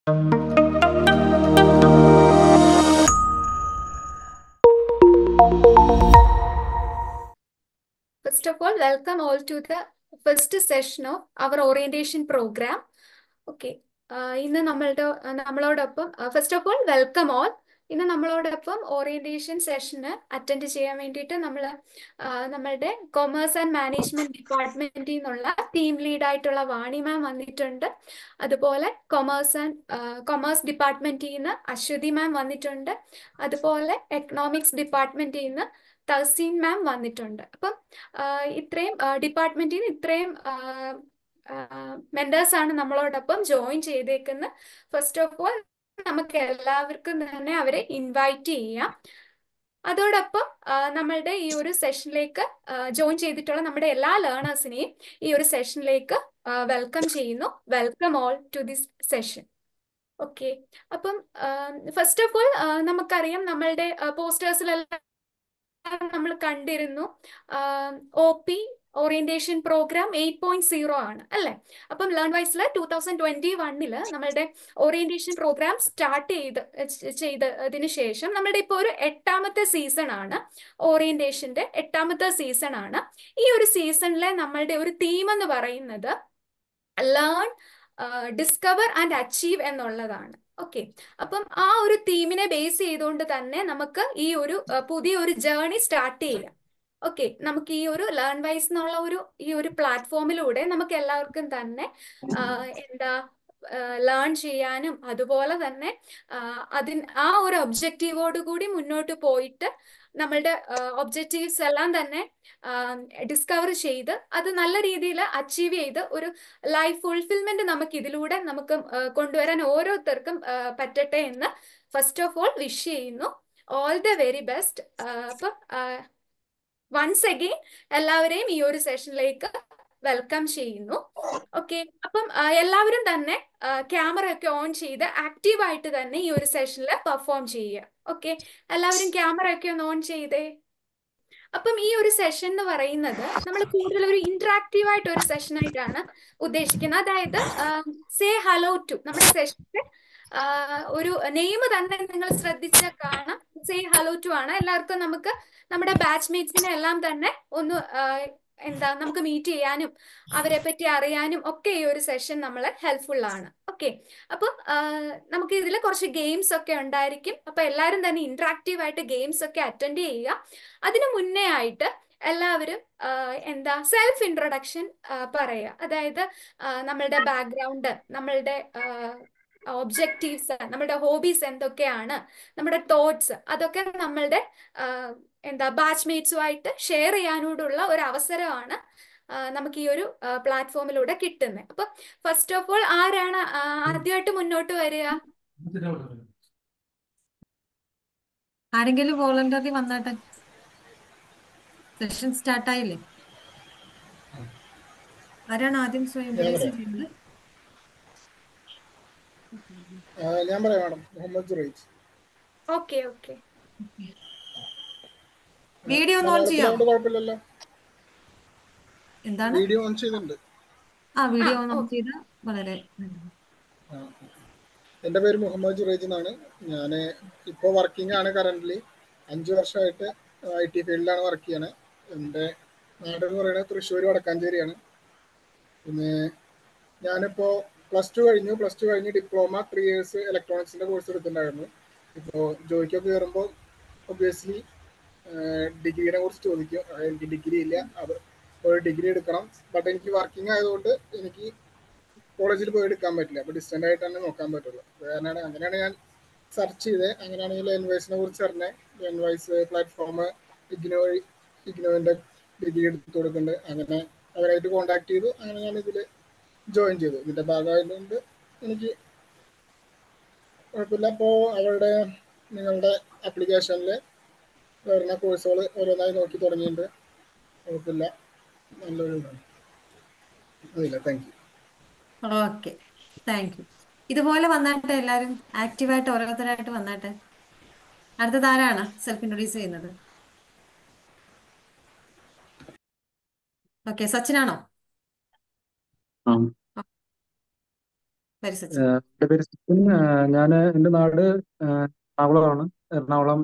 First of all, welcome all to the first session of our orientation program. Okay. ഇന്ന് നമ്മളോടൊപ്പം first of all welcome all. ഇന്ന് നമ്മളോടൊപ്പം orientation സെഷന് attend ചെയ്യാൻ വേണ്ടിയിട്ട് നമ്മളുടെ കൊമേഴ്സ് ആൻഡ് മാനേജ്മെന്റ് ഡിപ്പാർട്ട്മെന്റിൽ നിന്നുള്ള ടീം ലീഡ് ആയിട്ടുള്ള വാണി മാം വന്നിട്ടുണ്ട്. അതുപോലെ കൊമേഴ്സ് ഡിപ്പാർട്ട്മെന്റിൽ നിന്ന് അശ്വതി മാം വന്നിട്ടുണ്ട്. അതുപോലെ എക്കണോമിക്സ് ഡിപ്പാർട്ട്മെന്റിൽ നിന്ന് തഹസീൻ മാം വന്നിട്ടുണ്ട്. അപ്പം ഇത്രയും ഡിപ്പാർട്ട്മെന്റിൽ നിന്ന് ഇത്രയും മെന്റേഴ്സ് ആണ് നമ്മളോടൊപ്പം ജോയിൻ ചെയ്തേക്കുന്നത്. ഫസ്റ്റ് ഓഫ് ഓൾ നമുക്ക് എല്ലാവർക്കും തന്നെ അവരെ ഇൻവൈറ്റ് ചെയ്യാം. അതോടൊപ്പം നമ്മളുടെ ഈ ഒരു സെഷനിലേക്ക് ജോയിൻ ചെയ്തിട്ടുള്ള നമ്മുടെ എല്ലാ ലേണേഴ്സിനെയും ഈ ഒരു സെഷനിലേക്ക് വെൽക്കം ചെയ്യുന്നു. Welcome all to this session. Okay. അപ്പം ഫസ്റ്റ് ഓഫ് ഓൾ നമുക്കറിയാം നമ്മളുടെ പോസ്റ്റേഴ്സിലെല്ലാം നമ്മൾ കണ്ടിരുന്നു OP ഓറിയന്റേഷൻ പ്രോഗ്രാം 8.0 ആണ് അല്ലെ. അപ്പം ലേൺ വൈസിൽ 2021 നമ്മളുടെ ഓറിയന്റേഷൻ പ്രോഗ്രാം സ്റ്റാർട്ട് ചെയ്തതിനു ശേഷം നമ്മളുടെ ഇപ്പോൾ ഒരു 8ാമത്തെ സീസൺ ആണ്. ഓറിയന്റേഷന്റെ 8ാമത്തെ സീസൺ ആണ്. ഈ ഒരു സീസണിലെ നമ്മളുടെ ഒരു തീം എന്ന് പറയുന്നത് ലേൺ, ഡിസ്കവർ ആൻഡ് അച്ചീവ് എന്നുള്ളതാണ്. ഓക്കെ. അപ്പം ആ ഒരു തീമിനെ ബേസ് ചെയ്തുകൊണ്ട് തന്നെ നമുക്ക് ഈ ഒരു പുതിയൊരു ജേർണി സ്റ്റാർട്ട് ചെയ്യാം. ഓക്കെ. നമുക്ക് ഈ ഒരു ലേൺ വൈസ് എന്നുള്ള ഈ ഒരു പ്ലാറ്റ്ഫോമിലൂടെ നമുക്ക് എല്ലാവർക്കും തന്നെ ലേൺ ചെയ്യാനും അതുപോലെ തന്നെ ആ ഒരു ഒബ്ജക്റ്റീവോട് കൂടി മുന്നോട്ട് പോയിട്ട് നമ്മളുടെ ഒബ്ജക്റ്റീവ്സ് എല്ലാം തന്നെ ഡിസ്കവർ ചെയ്ത് അത് നല്ല രീതിയിൽ അച്ചീവ് ചെയ്ത് ഒരു ലൈഫ് ഫുൾഫിൽമെന്റ് നമുക്ക് ഇതിലൂടെ കൊണ്ടുവരാൻ ഓരോരുത്തർക്കും പറ്റട്ടെ എന്ന് ഫസ്റ്റ് ഓഫ് ഓൾ വിഷ് ചെയ്യുന്നു. All the very best. അപ്പം വൺസ് അഗെയിൻ എല്ലാവരെയും ഈ ഒരു സെഷനിലേക്ക് വെൽക്കം ചെയ്യുന്നു. ഓക്കെ. അപ്പം എല്ലാവരും തന്നെ ക്യാമറ ഒക്കെ ഓൺ ചെയ്ത് ആക്റ്റീവായിട്ട് തന്നെ ഈ ഒരു സെഷനിൽ പെർഫോം ചെയ്യുക. ഓക്കെ. എല്ലാവരും ക്യാമറ ഒക്കെ ഒന്ന് ഓൺ ചെയ്തേ. അപ്പം ഈ ഒരു സെഷൻ എന്ന് പറയുന്നത് നമ്മൾ കൂടുതൽ ഒരു ഇന്ററാക്റ്റീവ് ആയിട്ട് ഒരു സെഷൻ ആയിട്ടാണ് ഉദ്ദേശിക്കുന്നത്. അതായത് സേ ഹലോ ടു നമ്മുടെ സെഷന്റെ ഒരു നെയിം തന്നെ നിങ്ങൾ ശ്രദ്ധിച്ച കാണാം. സേ ഹലോ ടു ആണ്. എല്ലാവർക്കും നമുക്ക് നമ്മുടെ ബാച്ച്മേറ്റ്സിനെ എല്ലാം തന്നെ ഒന്ന് നമുക്ക് മീറ്റ് ചെയ്യാനും അവരെ പറ്റി അറിയാനും ഒക്കെ ഈ ഒരു സെഷൻ നമ്മളെ ഹെൽപ്ഫുൾ ആണ്. ഓക്കെ. അപ്പം നമുക്ക് ഇതിൽ കുറച്ച് ഗെയിംസ് ഒക്കെ ഉണ്ടായിരിക്കും. അപ്പൊ എല്ലാവരും തന്നെ ഇന്ററാക്റ്റീവ് ആയിട്ട് ഗെയിംസ് ഒക്കെ അറ്റൻഡ് ചെയ്യുക. അതിനു മുന്നേ ആയിട്ട് എല്ലാവരും സെൽഫ് ഇൻട്രൊഡക്ഷൻ പറയുക. അതായത് നമ്മളുടെ ബാക്ക്ഗ്രൗണ്ട്, നമ്മളുടെ ഒബ്ജക്റ്റീവ്സ്, നമ്മുടെ ഹോബീസ് എന്തൊക്കെയാണ്, നമ്മുടെ തോട്ട്സ്, അതൊക്കെ നമ്മളുടെ ബാച്ച്മേറ്റ്സുമായിട്ട് ഷെയർ ചെയ്യാനോടുള്ള ഒരു അവസരമാണ് നമുക്ക് ഈ ഒരു പ്ലാറ്റ്ഫോമിലൂടെ കിട്ടുന്നത്. അപ്പൊ ഫസ്റ്റ് ഓഫ് ഓൾ ആരാണ് ആദ്യമായിട്ട് മുന്നോട്ട് വരിക? ആരെങ്കിലും വോളണ്ടറി വന്നാട്ടെ. സെഷൻ സ്റ്റാർട്ടായില്ലേ? ആരാണ് ആദ്യം സ്വയം ഇൻട്രൊഡ്യൂസ് ചെയ്യുന്നത്? ഞാൻ പറയാം madam. Muhammad Juraij. Okay. Okay. Video ഒന്ന് ഓൺ ചെയ്യാം. കുഴപ്പമില്ലല്ലോ. എന്താണ്? വീഡിയോ ഓൺ ചെയ്തിട്ടുണ്ട്. വീഡിയോ ഓൺ ചെയ്ത വളരെ. എൻ്റെ പേര് മുഹമ്മദ് ജുറൈജ് എന്നാണ്. ഞാൻ ഇപ്പോൾ വർക്കിംഗ് ആണ്. കറൻ്റ്ലി 5 വർഷമായിട്ട് IT ഫീൽഡിലാണ് വർക്ക് ചെയ്യണത്. എൻ്റെ നാട് എന്ന് പറയുന്നത് തൃശ്ശൂർ വടക്കാഞ്ചേരിയാണ്. പിന്നെ ഞാനിപ്പോൾ +2 കഴിഞ്ഞ് ഡിപ്ലോമ 3 ഇയേഴ്സ് ഇലക്ട്രോണിക്സിൻ്റെ കോഴ്സ് എടുത്തിട്ടുണ്ടായിരുന്നു. ഇപ്പോൾ ജോലിക്കൊക്കെ കയറുമ്പോൾ ഒബ്വിയസ്ലി ഡിഗ്രീനെ കുറിച്ച് ചോദിക്കും. എനിക്ക് ഡിഗ്രി ഇല്ല, അത് ഒരു ഡിഗ്രി എടുക്കണം. ബട്ട് എനിക്ക് വർക്കിംഗ് ആയതുകൊണ്ട് എനിക്ക് കോളേജിൽ പോയി എടുക്കാൻ പറ്റില്ല. അപ്പോൾ ഡിസ്റ്റൻ്റ് ആയിട്ട് തന്നെ നോക്കാൻ പറ്റുള്ളൂ. അങ്ങനെയാണ് ഞാൻ സെർച്ച് ചെയ്തത്. അങ്ങനെയാണ് ഈ ലേൺവൈസിനെ കുറിച്ച് അറിഞ്ഞത്. ലേൺവൈസ് പ്ലാറ്റ്ഫോം ഇഗ്നോവിൻ്റെ ഡിഗ്രി എടുത്ത് കൊടുക്കുന്നുണ്ട്. അങ്ങനെ അവരായിട്ട് കോൺടാക്ട് ചെയ്തു. അങ്ങനെ ഞാൻ ഇതിൽ ജോയിൻ ചെയ്തു. ഇതിൻ്റെ ഭാഗമായതുകൊണ്ട് എനിക്ക് കുഴപ്പമില്ല. അപ്പോൾ നിങ്ങളുടെ ആപ്ലിക്കേഷനിൽ വരുന്ന കോഴ്സുകൾ ഓരോന്നായി നോക്കി തുടങ്ങിയിട്ടുണ്ട്. കുഴപ്പമില്ല, നല്ലൊരു അതില്ല. Thank you. Okay, thank you. ഇതുപോലെ വന്നാട്ടെ, എല്ലാവരും ആക്റ്റീവായിട്ട് ഓരോരുത്തരായിട്ട് വന്നാട്ടെ. അടുത്തത് ആരാണ് സെൽഫ് ഇൻട്രൊഡ്യൂസ് ചെയ്യുന്നത്? ഓക്കെ, സച്ചിനാണോ? പരിസച്ച്? എൻ്റെ പേര് സച്ചിൻ. ഞാൻ എൻ്റെ നാട് എറണാകുളമാണ്. എറണാകുളം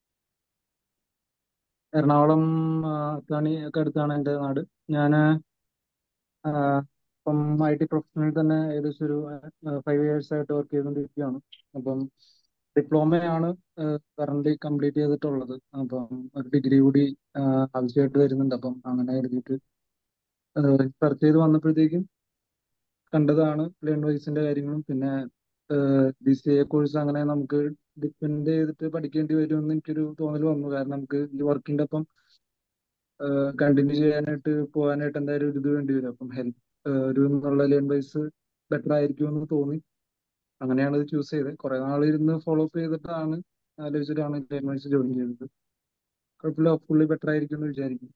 എറണാകുളം അത്താണി ഒക്കെ അടുത്താണ് എൻ്റെ നാട്. ഞാൻ ഇപ്പം IT പ്രൊഫഷണൽ തന്നെ ഏകദേശം ഒരു 5 ഇയേഴ്സ് ആയിട്ട് വർക്ക് ചെയ്തുകൊണ്ടിരിക്കുകയാണ്. അപ്പം ഡിപ്ലോമയാണ് കറന്റ് കംപ്ലീറ്റ് ചെയ്തിട്ടുള്ളത്. അപ്പം ഒരു ഡിഗ്രി കൂടി ആവശ്യമായിട്ട് വരുന്നുണ്ട്. അപ്പം അങ്ങനെ എഴുതിയിട്ട് സെർച്ച് ചെയ്ത് വന്നപ്പോഴത്തേക്കും കണ്ടതാണ് ലേൺ വൈസിന്റെ കാര്യങ്ങളും. പിന്നെ BCA കോഴ്സ് അങ്ങനെ നമുക്ക് ഡിപ്പെൻഡ് ചെയ്തിട്ട് പഠിക്കേണ്ടി വരുമെന്ന് എനിക്കൊരു തോന്നൽ വന്നു. കാരണം നമുക്ക് ഈ വർക്കിന്റെ ഒപ്പം കണ്ടിന്യൂ ചെയ്യാനായിട്ട് പോകാനായിട്ട് എന്തായാലും ഒരു ഇത് വേണ്ടി വരും. അപ്പം ഹെൽപ്പ് ഒരു എന്നുള്ള ലേൺ വൈസ് ബെറ്റർ ആയിരിക്കുമെന്ന് തോന്നി. അങ്ങനെയാണ് ഇത് ചൂസ് ചെയ്തത്. കുറെ നാൾ ഇരുന്ന് ഫോളോ അപ്പ് ചെയ്തിട്ടാണ് ആലോചിച്ചിട്ടാണ് ലേൺ വൈസ് ജോയിൻ ചെയ്തത്. കുഴപ്പമില്ല, ഫുള്ളി ബെറ്റർ ആയിരിക്കും എന്ന് വിചാരിക്കും.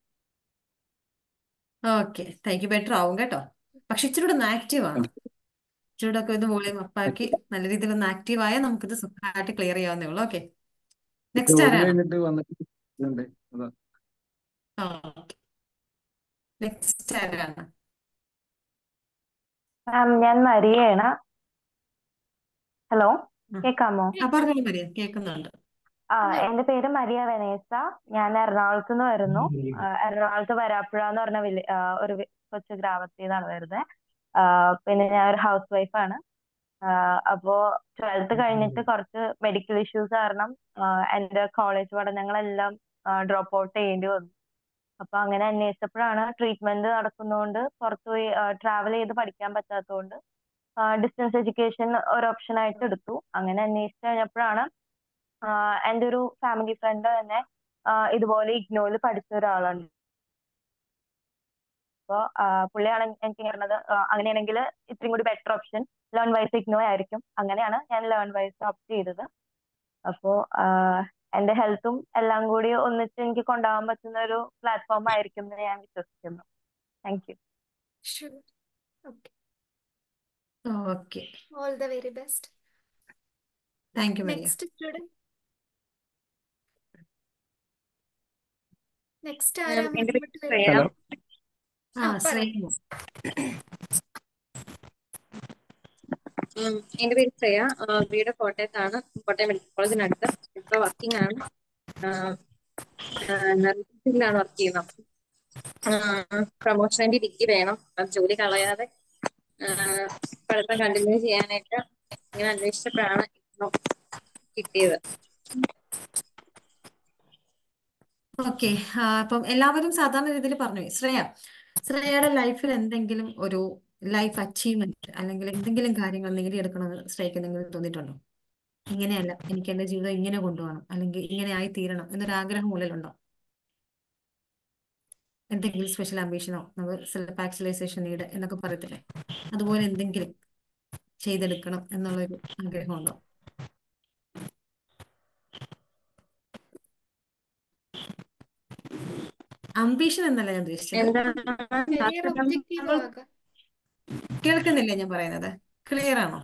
Okay, thank U. ബെറ്റർ ആവും കേട്ടോ. പക്ഷെ ഇച്ചിരി കൂടെ ഒന്ന് ആക്റ്റീവ് ആണ്. ഇച്ചിരി കൂടെ ഒക്കെ ഇത് വോളിയം അപ്പാക്കി നല്ല രീതിയിൽ ഒന്ന് ആക്റ്റീവ് ആയാൽ നമുക്കിത് സുഖമായിട്ട് ക്ലിയർ ചെയ്യാവുന്നേ ഉള്ളൂ. ഓക്കെ, നെക്സ്റ്റ് ജോലി ആരാണ്? കഴിഞ്ഞിട്ട് വന്നിട്ട് ഇതുണ്ട്. അതാ നെക്സ്റ്റ് ആരാണ്? ഞാൻ മരിയയാണ്. ഹലോ, കേൾക്കാമോ? പറഞ്ഞോളൂ മരിയ, കേൾക്കുന്നുണ്ട്. എന്റെ പേര് മരിയ വെനേസ. ഞാൻ എറണാകുളത്ത് നിന്ന് വരുന്നു. എറണാകുളത്ത് വരാപ്പുഴ എന്ന് പറഞ്ഞ ഒരു കൊച്ചു ഗ്രാമത്തിൽ നിന്നാണ് വരുന്നത്. പിന്നെ ഞാൻ ഒരു ഹൗസ് വൈഫാണ്. അപ്പോ 12th കഴിഞ്ഞിട്ട് കുറച്ച് മെഡിക്കൽ ഇഷ്യൂസ് കാരണം എന്റെ കോളേജ് പഠനങ്ങളെല്ലാം ഡ്രോപ്പ് ഔട്ട് ചെയ്യേണ്ടി വന്നു. അപ്പൊ അങ്ങനെ അന്വേഷിച്ചപ്പോഴാണ് ട്രീറ്റ്മെന്റ് നടക്കുന്നതുകൊണ്ട് പുറത്തുപോയി ട്രാവൽ ചെയ്ത് പഠിക്കാൻ പറ്റാത്തതുകൊണ്ട് ഡിസ്റ്റൻസ് എഡ്യൂക്കേഷൻ ഒരു ഓപ്ഷൻ ആയിട്ട് എടുത്തു. അങ്ങനെ അന്വേഷിച്ച് കഴിഞ്ഞപ്പോഴാണ് എൻ്റെ ഒരു ഫാമിലി ഫ്രണ്ട് തന്നെ ഇതുപോലെ ഇഗ്നോയിൽ പഠിച്ച ഒരാളുണ്ട്. അപ്പോ പുള്ളിയാണ് എനിക്ക് പറഞ്ഞത് അങ്ങനെയാണെങ്കിൽ ഇത്രയും കൂടി better option Learnwise IGNOU ആയിരിക്കും. അങ്ങനെയാണ് ഞാൻ ലേൺ വൈസ് ഓപ്റ്റ് ചെയ്തത്. അപ്പോ എന്റെ ഹെൽത്തും എല്ലാം കൂടി ഒന്നിച്ച് എനിക്ക് കൊണ്ടുപോകാൻ പറ്റുന്ന ഒരു പ്ലാറ്റ്ഫോം ആയിരിക്കും എന്ന് ഞാൻ വിശ്വസിക്കുന്നു. Thank you. Sure. Okay. Okay, All the very best. Thank you Maria. Next student. Next ആരാ എന്റെ പേര് മുന്നോട്ട് ശ്രേയ. വരുന്നത്? ശ്രേയ. എന്റെ പേര് ശ്രേയ. വീട് കോട്ടയത്താണ്. കോട്ടയം മെഡിക്കൽ കോളേജിനടുത്ത്. ഇപ്പൊ വർക്കിംഗ് ആണ്. നഴ്സിംഗിലാണ് വർക്ക് ചെയ്യുന്നത്. പ്രൊമോഷന്റെ ഡിഗ്രി വേണം. അത് ജോലി കളയാതെ പഠിത്തം കണ്ടിന്യൂ ചെയ്യാനായിട്ട് ഇങ്ങനെ അന്വേഷിച്ചപ്പോഴാണ് കിട്ടിയത്. ഓക്കെ, അപ്പം എല്ലാവരും സാധാരണ രീതിയിൽ പറഞ്ഞു. ശ്രേയയുടെ ലൈഫിൽ എന്തെങ്കിലും ഒരു ലൈഫ് അച്ചീവ്മെന്റ് അല്ലെങ്കിൽ എന്തെങ്കിലും കാര്യങ്ങൾ നേടിയെടുക്കണമെന്ന് ശ്രേയക്ക് എന്തെങ്കിലും തോന്നിയിട്ടുണ്ടോ? ഇങ്ങനെയല്ല, എനിക്ക് എന്റെ ജീവിതം ഇങ്ങനെ കൊണ്ടുപോകണം അല്ലെങ്കിൽ ഇങ്ങനെ ആയി തീരണം എന്നൊരു ആഗ്രഹം ഉള്ളിലുണ്ടോ? എന്തെങ്കിലും സ്പെഷ്യൽ ആംബിഷനോ, നമ്മൾ സെൽഫ് ആക്ച്വലൈസേഷൻ നീഡ് എന്നൊക്കെ പറയത്തില്ലേ, അതുപോലെ എന്തെങ്കിലും ചെയ്തെടുക്കണം എന്നുള്ളൊരു ആഗ്രഹമുണ്ടോ? അംബീഷൻ എന്നല്ല ഞാൻ ഉദ്ദേശിച്ചത്. കരിയർ ഒബ്ജക്റ്റീവ് ആകാം. കേൾക്കുന്നില്ലേ ഞാൻ പറയുന്നത്? ക്ലിയർ ആണോ?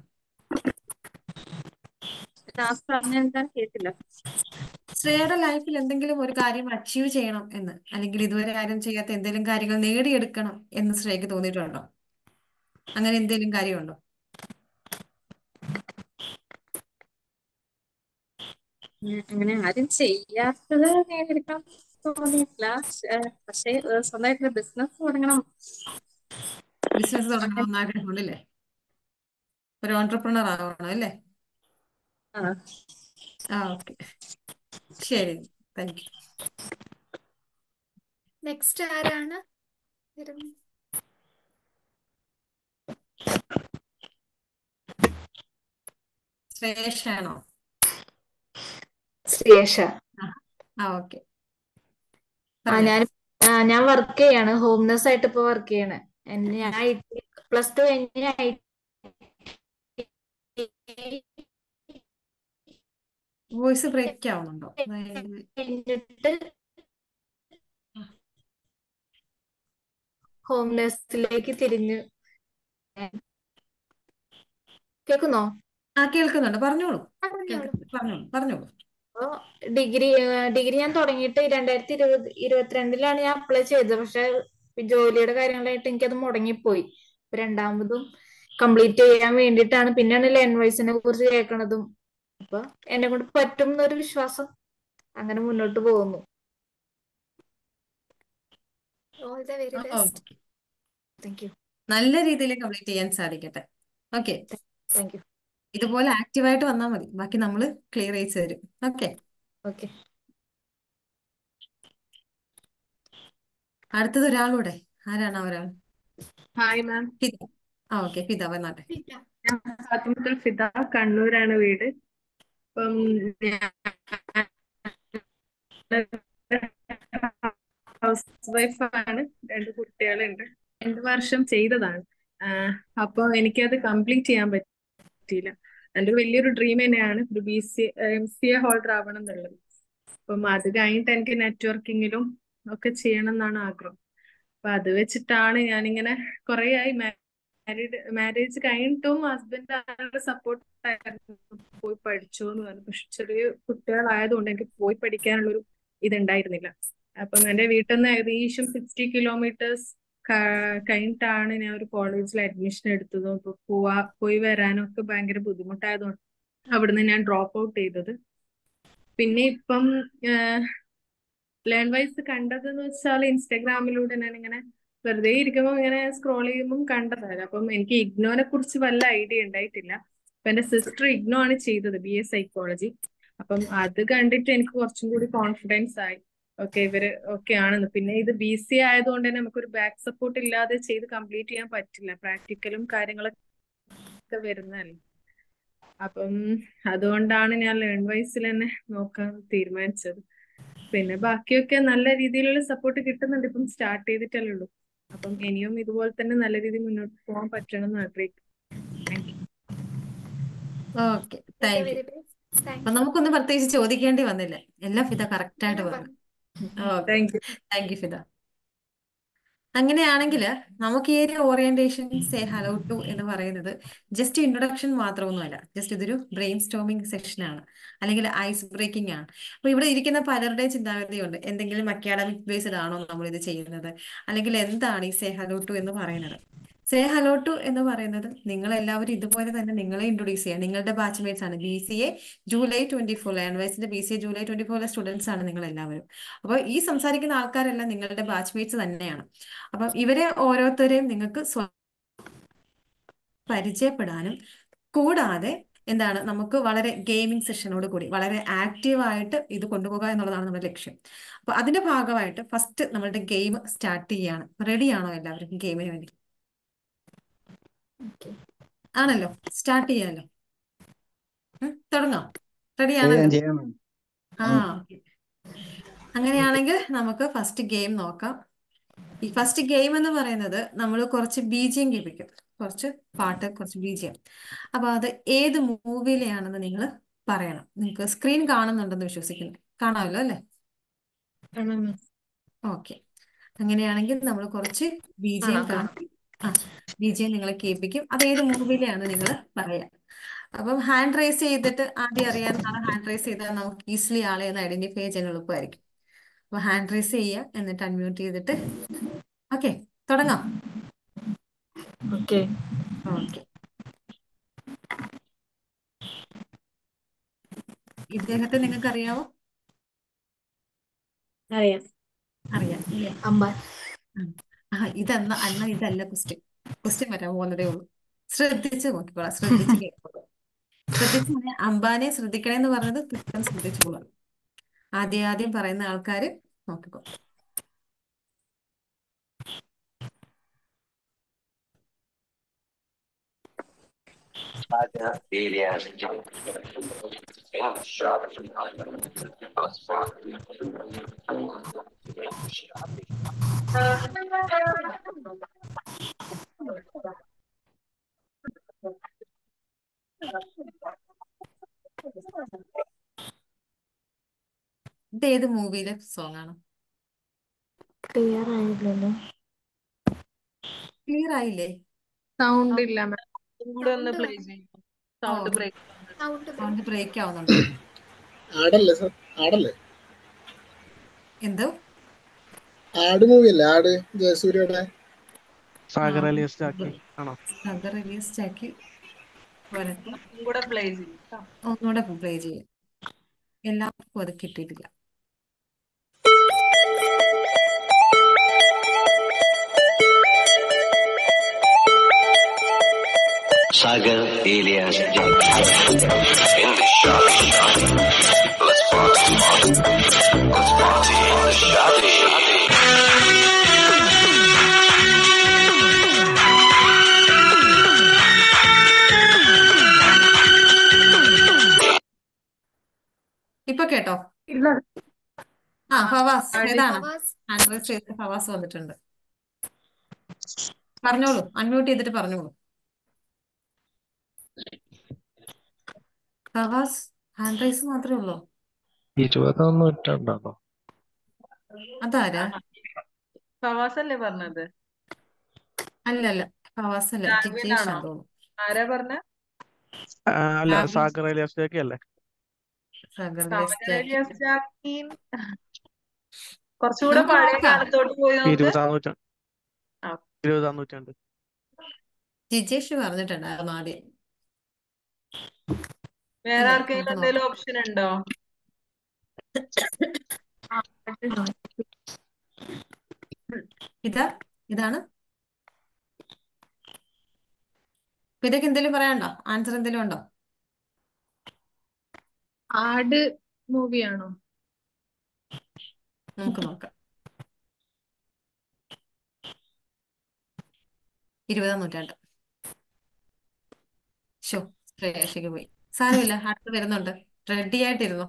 കേട്ടില്ല. ശ്രേയയുടെ ലൈഫിൽ എന്തെങ്കിലും ഒരു കാര്യം അച്ചീവ് ചെയ്യണം എന്ന്, അല്ലെങ്കിൽ ഇതുവരെ ആരും ചെയ്യാത്ത എന്തെങ്കിലും കാര്യങ്ങൾ നേടിയെടുക്കണം എന്ന് ശ്രേയക്ക് തോന്നിയിട്ടുണ്ടോ? അങ്ങനെ എന്തെങ്കിലും കാര്യമുണ്ടോ? അങ്ങനെ ആരും ചെയ്യാത്തത് നേടിയെടുക്കാൻ തോന്നിയിട്ടില്ല. പക്ഷേ സ്വന്തമായിട്ട് ബിസിനസ് തുടങ്ങണം. ബിസിനസ് തുടങ്ങണമെന്ന് ആഗ്രഹമുണ്ടല്ലേ? ഒരു ഓൺട്രപ്രണർ ആവണം അല്ലേ? ഓക്കെ, ശരി, താങ്ക് യു. നെക്സ്റ്റ് ആരാണ് വരുന്നത്? ശ്രേയഷാണോ? ശ്രീയേഷ. ഓക്കെ, ഞാൻ വർക്ക് ചെയ്യാണ്. ഹോം നഴ്സ് ആയിട്ട് ഇപ്പൊ വർക്ക് ചെയ്യണേ. ഞാൻ +2 കഴിഞ്ഞ് വോയിസ് ബ്രേക്ക് ആവുന്നുണ്ടോ? കഴിഞ്ഞിട്ട് ഹോം നഴ്സിലേക്ക് തിരിഞ്ഞു. കേൾക്കുന്നോ? കേൾക്കുന്നുണ്ട്, പറഞ്ഞോളൂ. പറഞ്ഞോളൂ. പറഞ്ഞോളൂ. അപ്പൊ ഡിഗ്രി ഞാൻ തുടങ്ങിയിട്ട് 2022 ഞാൻ അപ്ലൈ ചെയ്തത്. പക്ഷെ ജോലിയുടെ കാര്യങ്ങളായിട്ട് എനിക്കത് മുടങ്ങിപ്പോയി. രണ്ടാമതും കംപ്ലീറ്റ് ചെയ്യാൻ വേണ്ടിയിട്ടാണ്. പിന്നെയാണല്ലോ എൻവൈസിനെ കുറിച്ച് കേൾക്കണതും. അപ്പൊ എന്നെ കൊണ്ട് പറ്റും എന്നൊരു വിശ്വാസം, അങ്ങനെ മുന്നോട്ട് പോകുന്നു. All the very best. Okay, thank you. നല്ല രീതിയിൽ കംപ്ലീറ്റ് ചെയ്യാൻ സാധിക്കട്ടെ. Okay, thank you. ഇതുപോലെ ആക്റ്റീവായിട്ട് വന്നാൽ മതി, ബാക്കി നമ്മൾ ക്ലിയർ ചെയ്ത് തരും. Okay, okay. അടുത്തത് ഒരാളൂടെ. ആരാണ് ആ ഒരാൾ? Hi ma'am, Fida. ആ ഓക്കെ, ഫിദ വന്നാട്ടെ. ഞാൻ ഫാത്തിമത്തുൽ ഫിദ, കണ്ണൂരാണ് വീട്. ഇപ്പം ഹൗസ് വൈഫാണ്, 2 കുട്ടികളുണ്ട്. 2 വർഷം ചെയ്തതാണ്. അപ്പോൾ എനിക്കത് കംപ്ലീറ്റ് ചെയ്യാൻ പറ്റിയില്ല. എൻ്റെ വലിയൊരു ഡ്രീം തന്നെയാണ് ഒരു MCA ഹോൾഡർ ആവണം എന്നുള്ളത്. അപ്പം അത് കഴിഞ്ഞിട്ട് എനിക്ക് നെറ്റ്വർക്കിങ്ങിലും ഒക്കെ ചെയ്യണം എന്നാണ് ആഗ്രഹം. അപ്പൊ അത് വെച്ചിട്ടാണ് ഞാനിങ്ങനെ കുറേ ആയി മാരേജ് കഴിഞ്ഞിട്ടും ഹസ്ബൻഡ് സപ്പോർട്ട് ആയിരുന്നു, പോയി പഠിച്ചോ എന്ന് പറഞ്ഞു. പക്ഷെ ചെറിയ കുട്ടികളായതുകൊണ്ട് എനിക്ക് പോയി പഠിക്കാനുള്ളൊരു ഇതുണ്ടായിരുന്നില്ല. അപ്പം എന്റെ വീട്ടിൽ നിന്ന് ഏകദേശം 60 കിലോമീറ്റേഴ്സ് കഴിഞ്ഞിട്ടാണ് ഞാൻ ഒരു കോളേജിൽ അഡ്മിഷൻ എടുത്തതും. ഇപ്പൊ പോയി വരാനൊക്കെ ഭയങ്കര ബുദ്ധിമുട്ടായതുകൊണ്ട് അവിടുന്ന് ഞാൻ ഡ്രോപ്പ് ഔട്ട് ചെയ്തത്. പിന്നെ ഇപ്പം ലേൺ വൈസ് കണ്ടതെന്ന് വെച്ചാൽ ഇൻസ്റ്റാഗ്രാമിലൂടെ ഞാൻ ഇങ്ങനെ വെറുതെ ഇരിക്കുമ്പോൾ ഇങ്ങനെ സ്ക്രോൾ ചെയ്യുമ്പോൾ കണ്ടതാണ്. അപ്പം എനിക്ക് ഇഗ്നോനെ കുറിച്ച് വല്ല ഐഡിയ ഉണ്ടായിട്ടില്ല. അപ്പൊ എന്റെ സിസ്റ്റർ ഇഗ്നോ ആണ് ചെയ്തത്, BA സൈക്കോളജി. അപ്പം അത് കണ്ടിട്ട് എനിക്ക് കുറച്ചും കൂടി കോൺഫിഡൻസ് ആയി, ഓക്കെ ഇവര് ഓക്കെ ആണെന്ന്. പിന്നെ ഇത് BCA ആയതുകൊണ്ട് തന്നെ നമുക്കൊരു ബാക്ക് സപ്പോർട്ട് ഇല്ലാതെ ചെയ്ത് കംപ്ലീറ്റ് ചെയ്യാൻ പറ്റില്ല, പ്രാക്ടിക്കലും കാര്യങ്ങളൊക്കെ വരുന്നതല്ലേ. അപ്പം അതുകൊണ്ടാണ് ഞാൻ ലേൺ വൈസിൽ തന്നെ നോക്കാൻ തീരുമാനിച്ചത്. പിന്നെ ബാക്കിയൊക്കെ നല്ല രീതിയിലുള്ള സപ്പോർട്ട് കിട്ടുന്നുണ്ട്, ഇപ്പം സ്റ്റാർട്ട് ചെയ്തിട്ടല്ലേ ഉള്ളൂ. അപ്പം ഇനിയും ഇതുപോലെ തന്നെ നല്ല രീതിയിൽ മുന്നോട്ട് പോകാൻ പറ്റണം എന്ന് ആഗ്രഹിക്കും. Thank you. Okay, thank you. Very best. Thank അപ്പൊ നമുക്കൊന്നും പ്രത്യേകിച്ച് ചോദിക്കേണ്ടി വന്നില്ല, എല്ലാം ഫിദ കറക്റ്റ് ആയിട്ട് ഞാൻ പറഞ്ഞു. പറഞ്ഞു. Okay, thank you. Thank you Fida. അങ്ങനെയാണെങ്കിൽ നമുക്ക് ഈ ഒരു ഓറിയന്റേഷൻ സേ ഹലോ ടു എന്ന് പറയുന്നത് ജസ്റ്റ് ഇൻട്രൊഡക്ഷൻ മാത്രമൊന്നുമല്ല, ജസ്റ്റ് ഇതൊരു ബ്രെയിൻ സ്റ്റോമിംഗ് സെഷൻ ആണ്, അല്ലെങ്കിൽ ഐസ് ബ്രേക്കിംഗ് ആണ്. അപ്പൊ ഇവിടെ ഇരിക്കുന്ന പലരുടെയും ചിന്താഗതിയുണ്ട്, എന്തെങ്കിലും അക്കാഡമിക് ബേസ്ഡ് ആണോ നമ്മൾ ഇത് ചെയ്യുന്നത്, അല്ലെങ്കിൽ എന്താണ് ഈ സേ ഹലോ ടു എന്ന് പറയുന്നത്. സേ ഹലോ ടു എന്ന് പറയുന്നത് നിങ്ങൾ എല്ലാവരും ഇതുപോലെ തന്നെ നിങ്ങളെ ഇൻട്രൊഡ്യൂസ് ചെയ്യുക. നിങ്ങളുടെ ബാച്ച്മേറ്റ്സ് ആണ്, BCA July 24 ലേൺവൈസിന്റെ BCA July 24 സ്റ്റുഡൻസ് ആണ് നിങ്ങൾ എല്ലാവരും. അപ്പോൾ ഈ സംസാരിക്കുന്ന ആൾക്കാരെല്ലാം നിങ്ങളുടെ ബാച്ച്മേറ്റ്സ് തന്നെയാണ്. അപ്പം ഇവരെ ഓരോരുത്തരെയും നിങ്ങൾക്ക് പരിചയപ്പെടാനും, കൂടാതെ എന്താണ് നമുക്ക് വളരെ ഗെയിമിംഗ് സെഷനോട് കൂടി വളരെ ആക്റ്റീവായിട്ട് ഇത് കൊണ്ടുപോകുക എന്നുള്ളതാണ് നമ്മുടെ ലക്ഷ്യം. അപ്പൊ അതിന്റെ ഭാഗമായിട്ട് ഫസ്റ്റ് നമ്മളുടെ ഗെയിം സ്റ്റാർട്ട് ചെയ്യാണ്. റെഡിയാണോ എല്ലാവരും ഗെയിമിന് വേണ്ടി? ആണല്ലോ, സ്റ്റാർട്ട് ചെയ്യാലോ. തുടങ്ങാം, റെഡിയാണല്ലോ? ചെയ്യാം. ആ ഓക്കെ, അങ്ങനെയാണെങ്കിൽ നമുക്ക് ഫസ്റ്റ് ഗെയിം നോക്കാം. ഈ ഫസ്റ്റ് ഗെയിം എന്ന് പറയുന്നത് നമ്മൾ കുറച്ച് BGM കേൾപ്പിക്കും, കുറച്ച് പാട്ട്, കുറച്ച് BGM. അപ്പൊ അത് ഏത് മൂവിയിലെയാണെന്ന് നിങ്ങൾ പറയണം. നിങ്ങൾക്ക് സ്ക്രീൻ കാണുന്നുണ്ടെന്ന് വിശ്വസിക്കുന്നു, കാണാമല്ലോ അല്ലേ? ഓക്കെ, അങ്ങനെയാണെങ്കിൽ നമ്മൾ കുറച്ച് BGM കേൾപ്പിക്കും. BGM നിങ്ങളെ കേൾപ്പിക്കും, അത് ഏത് മൂവിയിലെയാണ് നിങ്ങൾ പറയാം. അപ്പം ഹാൻഡ് റൈസ് ചെയ്തിട്ട് ആദ്യം അറിയാവുന്ന ആളെ ഹാൻഡ് റൈസ് ചെയ്താൽ നമുക്ക് ഈസിലി ആളെ ഒന്ന് ഐഡന്റിഫൈ ചെയ്യാൻ എളുപ്പമായിരിക്കും. അപ്പൊ ഹാൻഡ് റൈസ് ചെയ്യുക, എന്നിട്ട് അൺമ്യൂട്ട് ചെയ്തിട്ട് ഓക്കെ തുടങ്ങാം. ഓക്കെ. ഓക്കെ, ഇദ്ദേഹത്തെ നിങ്ങൾക്ക് അറിയാവോ? അറിയാം. അറിയാം ഇല്ലേ? അമ്പാൻ. ഇതല്ല ക്വസ്റ്റ്യൻ വരാൻ പോകുന്നതേ ഉള്ളൂ. ശ്രദ്ധിച്ച് നോക്കിക്കോളാം, ശ്രദ്ധിച്ച് കേൾക്കോളാം. ശ്രദ്ധിച്ച് അംബാനെ ശ്രദ്ധിക്കണേന്ന് പറഞ്ഞത് കൃത്യം ശ്രദ്ധിച്ചോളാം. ആദ്യം പറയുന്ന ആൾക്കാര് നോക്കിക്കോ. ഇത് ഏത് മൂവിയിലെ സോങ് ആണ്? ക്ലിയർ ആയില്ലല്ലോ. ക്ലിയർ ആയില്ലേ? സൗണ്ട് ഇല്ല മാം, കൂടെ ഒന്ന് പ്ലേ ചെയ്യും. Sound okay, break. Sound break ആവുന്നുണ്ടോ? ആടല്ലേ സർ? ആടല്ലേ? എന്തോ? ആട് മൂവി അല്ലേ? ആട് ജയസൂര്യയുടെ. സാഗർ അലിയാസ് ജാക്കി ആണോ? സാഗർ അലിയാസ് ജാക്കി വരട്ടെ, ഒന്നും കൂടെ പ്ലേ ചെയ്യും ട്ടോ. ഒന്നുകൂടെ പ്ലേ ചെയ്യാം. എല്ലാവർക്കും അത് കിട്ടിയിട്ടില്ല. Sagar Elias Jackie in the shadi. Let's party. Let's party in the shadi. ഇപ്പൊ കേട്ടോ? ഇല്ല. ഫവാസ് ഏതാണ്? ഫവാസ് ഹാൻഡ് റൈസ് ചെയ്ത് ഫവാസ് വന്നിട്ടുണ്ട്. പറഞ്ഞോളൂ, അൺമ്യൂട്ട് ചെയ്തിട്ട് പറഞ്ഞോളൂ. ഫവാസ് ഹാൻഡ് റൈസ് മാത്രമേ ഉള്ളൂ. 20-ാം നൂറ്റാണ്ടാണോ? അതാരാ? ഫവാസ് അല്ലേ പറഞ്ഞത്? അല്ലല്ല, ഫവാസ് അല്ല, ഡാർവിൻ ജിജേഷ് ആണോ? ആണെന്ന് തോന്നുന്നു. ആരാ പറഞ്ഞ? അല്ല, ഡാർവിൻ, സാഗർ അലിയാസ് ജാക്കി അല്ലേ? Sagar alias Sagar Jacky. Alias ജാക്കീൻ കുറച്ചുകൂടെ നമുക്ക് പഴയ നോക്കാം. കാലത്തോട്ട് പോയി നോക്ക്. 20-ാം നൂറ്റാണ്ട്. ആ, 20-ാം നൂറ്റാണ്ട്. ജിജേഷ് പറഞ്ഞിട്ടുണ്ടായിരുന്നു ആദ്യം. വേറെ ഇല്ല, ആർക്കെങ്കിലും നമുക്ക് എന്തെങ്കിലും നോക്കാം. ഓപ്ഷൻ ഉണ്ടോ? ഇതാണ്. അപ്പൊ ഇതൊക്കെ എന്തെങ്കിലും പറയാനുണ്ടോ? ആൻസർ എന്തെങ്കിലും ഉണ്ടോ? ആട് മൂവിയാണോ? നമുക്ക് നോക്കാം. 20-ാം നൂറ്റാണ്ട്. ശ്രേയഷയ്ക്ക് പോയി. സാരമില്ല, അടുത്ത് വരുന്നുണ്ട്. റെഡി ആയിട്ടിരുന്നു.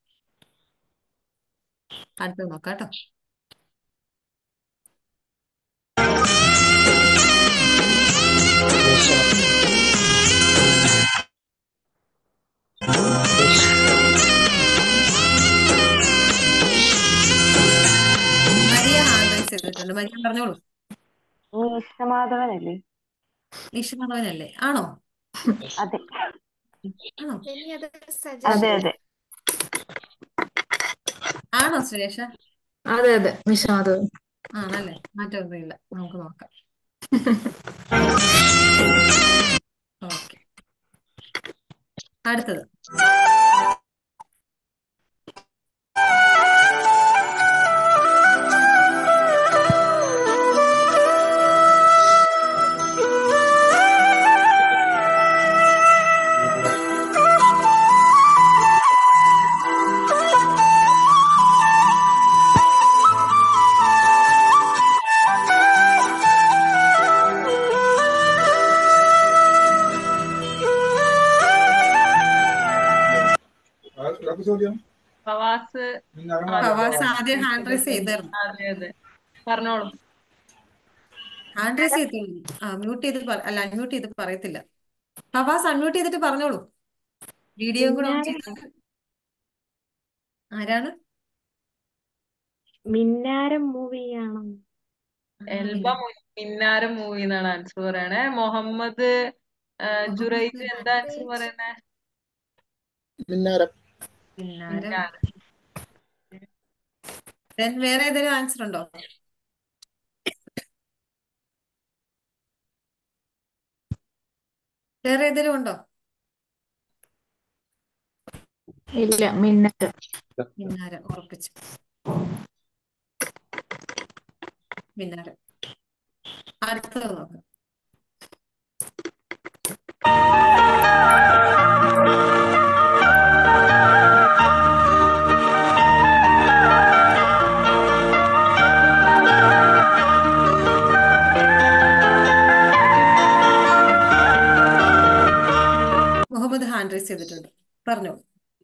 അടുത്ത് നോക്കാം കേട്ടോ. മരിയ ഹാൻഡ് റൈസ് ചെയ്തിട്ടുണ്ട്. മരിയ പറഞ്ഞോളൂ. മീശമാധവനല്ലേ? വിശ്വനാഥവനല്ലേ? ആണോ? അതെ ആണോ? ഇനി അത് അതെ സജഷൻ. അതെ. ആണോ സുരേഷ? അതെ അതെ, വിഷാദം. ആണല്ലേ? മാറ്റമൊന്നുമില്ല, നമുക്ക് നോക്കാം. ഓക്കെ, അടുത്തത്. ഫവാസ് ഫവാസ് ആദ്യം ഹാൻഡ് റൈസ് ചെയ്തായിരുന്നു. അതെ അതെ, പറഞ്ഞോളൂ. ഹാൻഡ് റൈസ് ചെയ്തോളൂ. മ്യൂട്ട് ചെയ്ത് അല്ല, അൺമ്യൂട്ട് ചെയ്ത് പറയത്തില്ല. ഫവാസ് അൺമ്യൂട്ട് ചെയ്തിട്ട് പറഞ്ഞോളൂ. വീഡിയോ കൂടെ ഓൺ ചെയ്തിട്ട്. ആരാണ്? മിന്നാരം മൂവിയാണോ? എൽബ മിന്നാരം മൂവി എന്നാണ് ആൻസർ പറയണേ. മുഹമ്മദ് ജുറൈജ് എന്താ ആൻസർ പറയണേ? മിന്നാരം. പിന്നാരം. മിന്നാരം. വേറെ ഏതെങ്കിലും ആൻസർ ഉണ്ടോ? വേറെ ഏതെങ്കിലും ഉണ്ടോ? ഇല്ല, മിന്നൽ. മിന്നാരം ഉറപ്പിച്ചു. മിന്നാരം. അടുത്തത് നോക്കാം. മുഹമ്മദ് ഹാൻഡ് റൈസ് ചെയ്തിട്ടുണ്ട്. പറഞ്ഞോളൂ.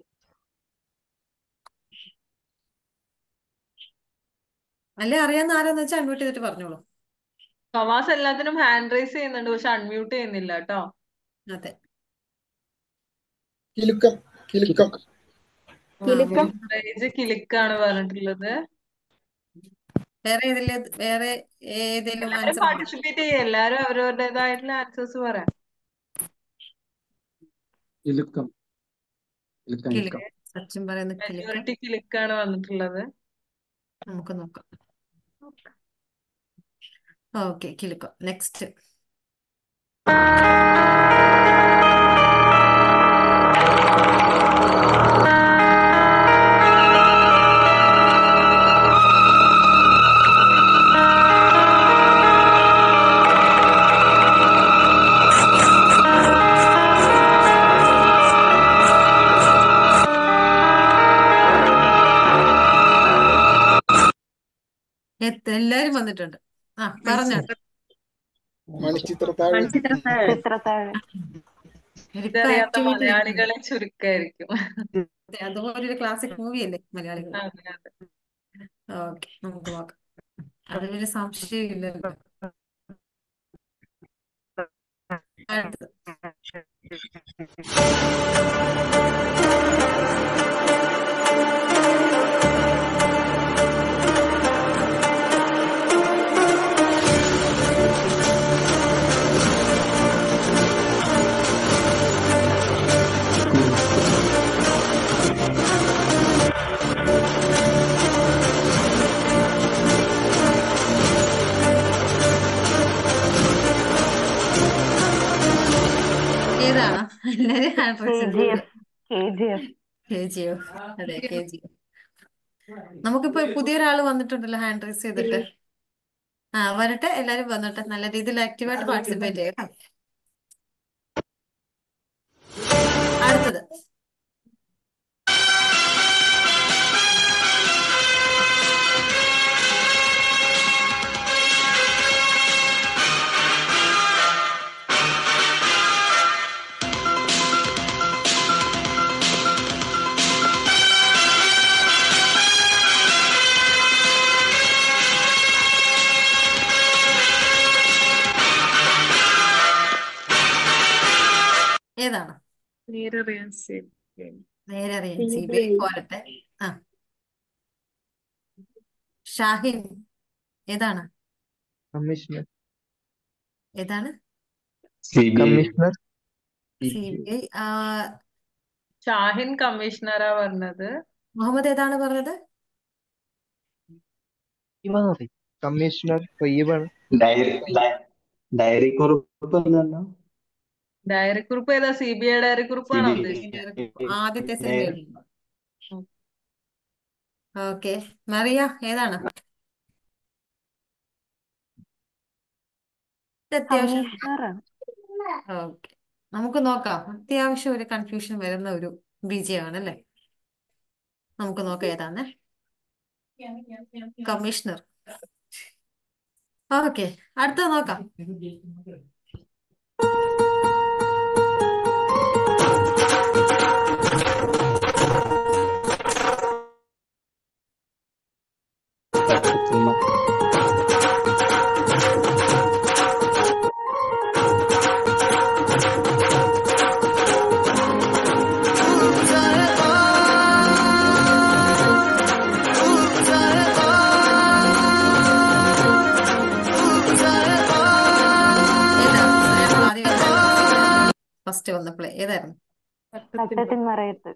അല്ലെ അറിയാവുന്ന ആരാന്ന് വെച്ചാൽ അൺമ്യൂട്ട് ചെയ്തിട്ട് പറഞ്ഞോളൂ. ഫവാസ് എല്ലാത്തിനും ഹാൻഡ് റൈസ് ചെയ്യുന്നുണ്ട്, പക്ഷെ അൺമ്യൂട്ട് ചെയ്യുന്നില്ല കേട്ടോ. അതെ. കിലുക്കം. കിലുക്കം. കിലുക്കം. ജുറൈജ് കിലുക്കാണ് പറഞ്ഞിട്ടുള്ളത്. വേറെ ഏതെങ്കിലും എല്ലാരും ആൻസർ ഉണ്ടോ? പാർട്ടിസിപ്പേറ്റ് ചെയ്യും, എല്ലാരും അവരവരുടേതായിട്ടുള്ള ആൻസേഴ്സ് പറയാം. ഇലുക്കം. ഇലുക്കം. കിലുക്കം. സച്ചിൻ പറയുന്ന കിലുക്കം. മെജോറിറ്റി കിലുക്കാണ് വന്നിട്ടുള്ളത്. നമുക്ക് നോക്കാം. ഓക്കെ, കിലുക്ക. നെക്സ്റ്റ്. എല്ലാരും വന്നിട്ടുണ്ട്. പറഞ്ഞോ. മണിച്ചിത്രത്താഴ്. ചിത്രത്താഴ്. ഇതറിയാത്ത മലയാളികളെ ചുരുക്കായിരിക്കും. അതുപോലൊരു ക്ലാസിക് മൂവിയല്ലേ മലയാളികൾ. അതെ അതെ. ഓക്കെ, നമുക്ക് നോക്കാം. അതിലൊരു സംശയമില്ലല്ലോ. അടുത്തത്. ഏതാണ്? എല്ലാരും ഹാൻഡ് റൈസ് ചെയ്തു. KGF. അതെ, KGF. നമുക്കിപ്പോ പുതിയൊരാള് വന്നിട്ടുണ്ടല്ലോ ഹാൻഡ് റൈസ് ചെയ്തിട്ട്. വരട്ടെ, എല്ലാരും വന്നോട്ടെ. നല്ല രീതിയിൽ ആക്റ്റീവായിട്ട് പാർട്ടിസിപ്പേറ്റ് ചെയ്യട്ടെ. അടുത്തത്. ഏതാണ്? നേരറിയാൻ നേരെ അറിയാൻ CBI പോരട്ടെ. ഷാഹിൻ, ഏതാണ്? കമ്മീഷണർ. ഏതാണ്? കമ്മീഷണർ. CBI. ഷാഹിൻ കമ്മീഷണറാ പറഞ്ഞത്. മുഹമ്മദ് ഏതാണ് പറഞ്ഞത്? കമ്മീഷണർ തൊയ്യബാണ്. ഡയറി കുറിപ്പ്. ഡയറി കുറിപ്പ് ഏതാ? CBI ഡയറി കുറിപ്പാണോ ഉദ്ദേശിച്ചത്? ആദ്യത്തെ സിനിമയിൽ. ഓക്കെ, മറിയ ഏതാണ്? അത്യാവശ്യം. ഓക്കെ, നമുക്ക് നോക്കാം. അത്യാവശ്യം ഒരു കൺഫ്യൂഷൻ വരുന്ന ഒരു വിജയമാണ് അല്ലേ? നമുക്ക് നോക്കാം ഏതാണ്. കമ്മീഷണർ. ഓക്കെ, അടുത്തത് നോക്കാം. ഫസ്റ്റ് വന്ന പ്ലേ ഏതായിരുന്നു? തട്ടത്തിൻമറയത്ത്.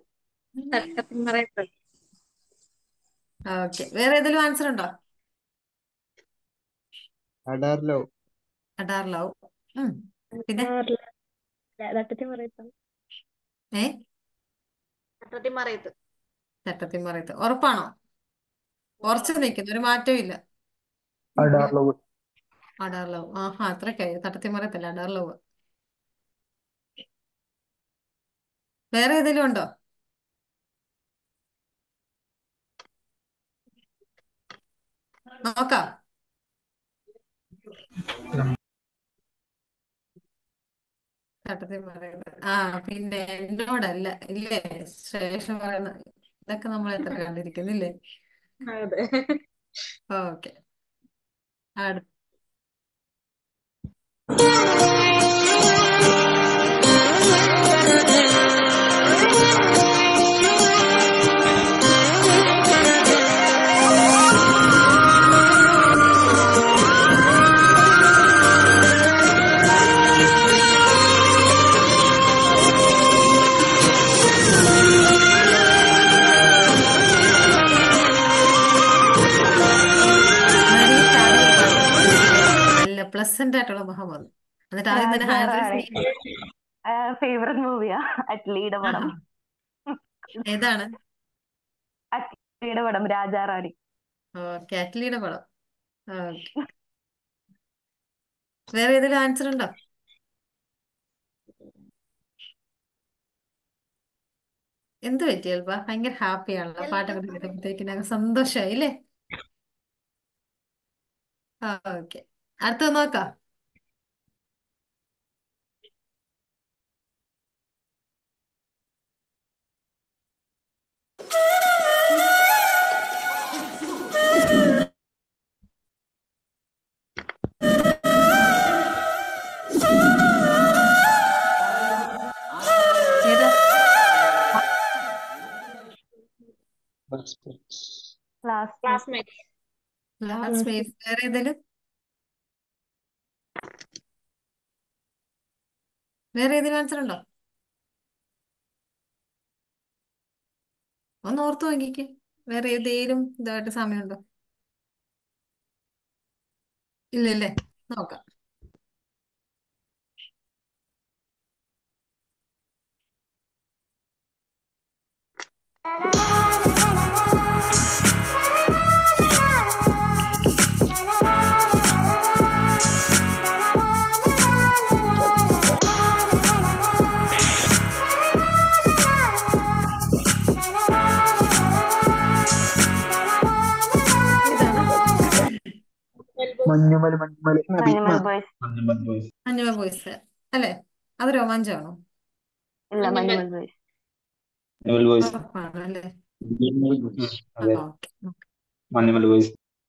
ഓക്കെ, വേറെ ഏതെങ്കിലും ആൻസർ ഉണ്ടോ? അഡാർ ലവ്. അഡാർ ലവ്. പിന്നെ തട്ടത്തിൻമറയത്ത്. ഉറപ്പാണോ? ഉറച്ചു നിൽക്കുന്നു, ഒരു മാറ്റവും ഇല്ല. അഡാർ ലവ്. അഡാർ ലവ്. അത്രക്കായി. തട്ടത്തിൻമറയത്തല്ല, അഡാർ ലവ്. വേറെ ഏതെങ്കിലും ഉണ്ടോ? നോക്കാം. തട്ടത്തിൻമറയത്ത്. പിന്നെ എന്നോടല്ല ഇല്ലേ ശേഷം പറയുന്ന ഇതൊക്കെ നമ്മൾ എത്ര കണ്ടിരിക്കുന്നില്ലേ? ഓക്കെ, അടുത്ത. പ്രസന്റ് ആയിട്ടുള്ള മുഹമ്മദ്. എന്നിട്ട് ആദ്യം തന്നെ ഹാൻഡ് റൈസ് രാജാറാണി ചെയ്യും. ഫേവററ്റ് മൂവിയാ. അറ്റ്ലിയുടെ പടം. ആഹാ. ഏതാണ്? അറ്റ്ലിയുടെ പടം രാജാറാണി. ഓക്കെ, അറ്റ്ലിയുടെ പടം. ഓക്കെ, വേറെ ഏതെങ്കിലും ആൻസർ ഉണ്ടോ? എന്ത് പറ്റി അൽബ? ഭയങ്കര ഹാപ്പിയാണല്ലോ പാട്ടൊക്കെ കേട്ടപ്പോഴത്തേക്കിനൊക്കെ സന്തോഷമായി അല്ലേ? ഓക്കെ, അടുത്തത് നോക്കാം. ഏതാ? ക്ലാസ്മേറ്റ്. ക്ലാസ്മേറ്റ്. വേറെ ഏതെങ്കിലും? വേറെ ഏതെങ്കിലും ആൻസർ ഉണ്ടോ? ഒന്ന് ഓർത്ത് നോക്കിക്കേ. വേറെ ഏതേലും ഇതായിട്ട് സമയമുണ്ടോ? ഇല്ലല്ലേ, നോക്കാം. മഞ്ഞുമൽ മഞ്ഞുമൽ മഞ്ഞുമൽ ബോയ്സ്. മഞ്ഞുമ ബോയ്സ് അല്ലേ? അത് രോമാഞ്ചമാണോ? ഇല്ല, മഞ്ഞുമൽ ബോയ്സ്. ഉറപ്പാണ് അല്ലേ? അതെ, ഓക്കെ. മഞ്ഞുമൽ ബോയ്സ്.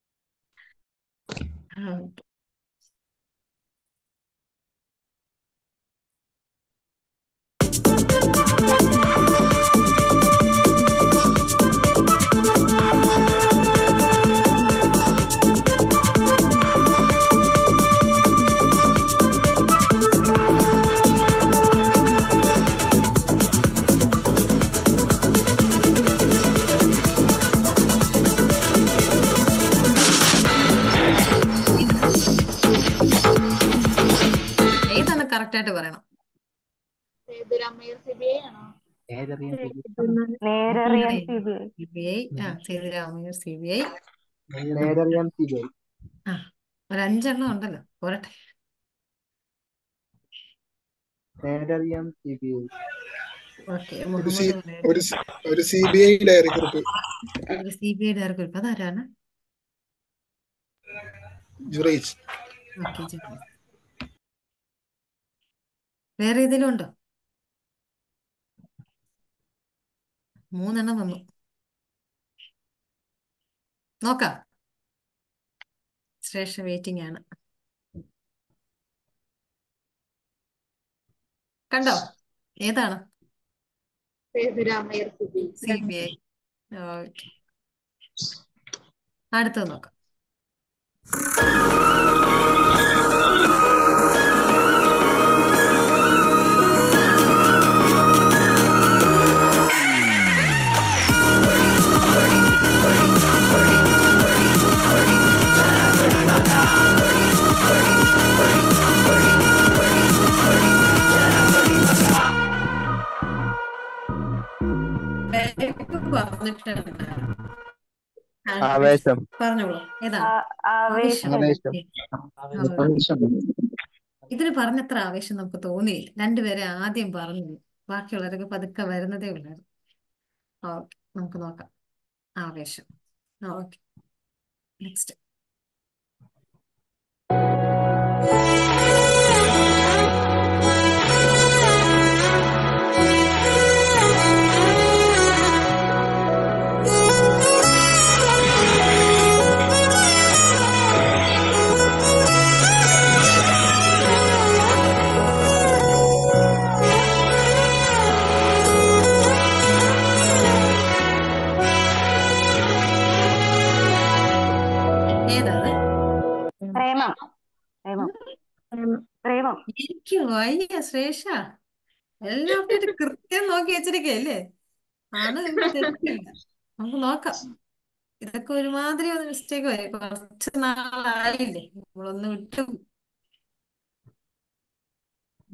ഏതാണ് കറക്റ്റ് ആയിട്ട് പറയണം? നേരറിയാൻ CBI. CBI. Sethurama Iyer CBI. നേരറിയാം CBI. ഒരു 5 ഉണ്ടല്ലോ, പോരട്ടെ. നേരറിയാം CBI. ഓക്കെ, ഒരു മുഹമ്മദ് പറയട്ടെ. ഒരു CBI ഡയറി കുറിപ്പ്. ഒരു CBI ഡയറി കുറിപ്പ്. അതാരാണ്? ജുറൈജ്. ഓക്കെ, വേറെ ഏതെങ്കിലും ഉണ്ടോ? 3 വന്നു. നോക്കാം. ശ്രേഷ്ഠ വെയിറ്റിംഗ് ആണ്. കണ്ടോ? ഏതാണ്? CBI. ഓക്കെ, അടുത്തത് നോക്കാം. പറഞ്ഞിട്ടുണ്ട്. ആവേശം. പറഞ്ഞോളൂ, ഏതാണ്? ആവേശം. ആവേശം. ഇതിന് പറഞ്ഞത്ര ആവേശം നമുക്ക് തോന്നിയില്ല. രണ്ടുപേരെ ആദ്യം പറഞ്ഞു, ബാക്കിയുള്ളവരൊക്കെ പതുക്കെ വരുന്നതേ ഉള്ളായിരുന്നു. ഓക്കെ, നമുക്ക് നോക്കാം. ആവേശം. Okay, next. ഏതാണ്? പ്രേമം. പ്രേമം. പ്രേമം. എനിക്ക് വയ്യ ശ്രേഷ. എല്ലാവരും കൃത്യം നോക്കി വെച്ചിരിക്കല്ലേ? ആണ്, തെറ്റില്ല. നമുക്ക് നോക്കാം. ഇതൊക്കെ ഒരുമാതിരി ഒന്ന് മിസ്റ്റേക്ക് വരും. കുറച്ച് നാളായില്ലേ നമ്മളൊന്ന് വിട്ടു.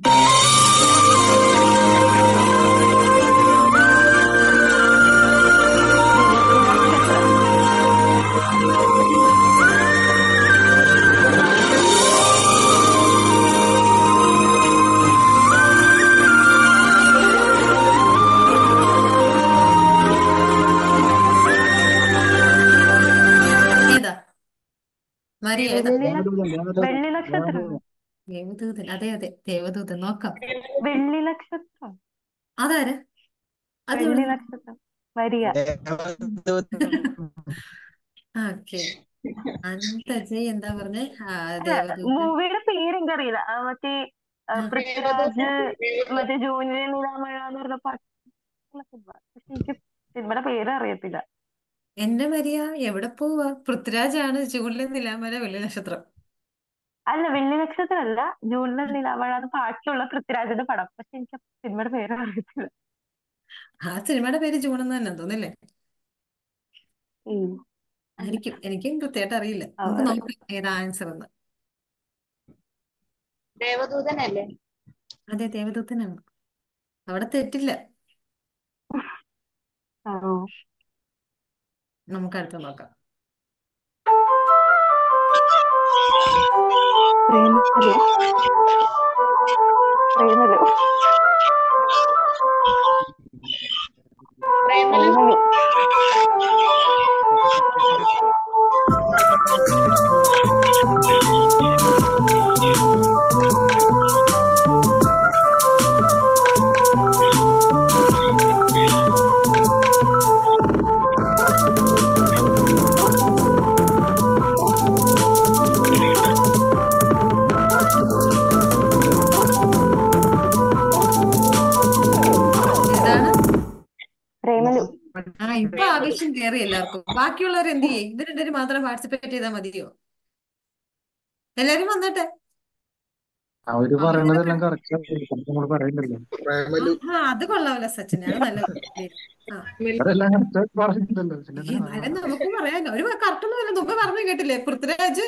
ഏതാ മരിയ ഏതാ? വെള്ളി നക്ഷത്രം. ദേവദൂതൻ, അതെ അതെ ദേവദൂതൻ. നോക്കാം വെള്ളി നക്ഷത്രം. അതാര്? അത് വെള്ളി എവിടുന്ന്? നക്ഷത്രം. മരിയ. ഓക്കെ. അന്തജയ് എന്താ പറഞ്ഞേ? അല്ല, ദേവദൂതൻ. മൂവിയുടെ പേര് എനിക്കറിയില്ല. മറ്റേ പൃഥ്വിരാജ്, മറ്റേ ജൂനിയർ നിലാമഴ എന്ന് പറഞ്ഞ പാട്ടുള്ള സിനിമ. പക്ഷെ എനിക്ക് സിനിമയുടെ പേര് അറിയത്തില്ല. എന്റെ മരിയ എവിടെ പോവാ? പൃഥ്വിരാജാണ് ചൂടിലെ നിലാമല വെള്ളി നക്ഷത്രം. അല്ല, വെള്ളി നക്ഷത്രം അല്ല, ജൂനിയർ നിലാമഴ എന്ന് പാട്ടിലുള്ള പൃഥ്വിരാജിന്റെ പടം. പക്ഷെ എനിക്ക് സിനിമയുടെ പേര് അറിയത്തില്ല. ആ സിനിമയുടെ പേര് ജൂൺ എന്ന് തന്നെ തോന്നില്ലേ? ഉം. ആയിരിക്കും, എനിക്കും കൃത്യമായിട്ട് അറിയില്ല. നമുക്ക് നോക്കാം ഏതാ ആൻസർ എന്ന്. ദേവദൂതനല്ലേ? അതെ ദേവദൂതനാണ്. അവിടെ തെറ്റില്ല. നമുക്ക് അടുത്ത് നോക്കാം. പ്രേമലു. പ്രേമലു. പ്രേമലു. ഏതാണ്? പ്രേമലു. ഇപ്പൊ ആവേശം കയറി എല്ലാവർക്കും. ബാക്കിയുള്ളവർ എന്ത് ചെയ്യും? ഇവർ രണ്ടുപേരും മാത്രം പാർട്ടിസിപ്പേറ്റ് ചെയ്താൽ മതിയോ? എല്ലാരും വന്നട്ടെ. അവര് പറയണതെല്ലാം കറക്റ്റ് നമ്മൾ പറയണ്ടല്ലോ. അത് കൊള്ളാമല്ലോ സച്ചിൻ, അത് നല്ല പേര്. അവരെല്ലാം കറക്റ്റ് പറഞ്ഞിട്ടുണ്ടല്ലോ. എന്നാലും നമുക്ക് പറയാലോ. ഒരു കറക്റ്റ് ഒന്നുമല്ല, മുമ്പ് പറഞ്ഞു കേട്ടില്ലേ? പൃഥ്വിരാജ്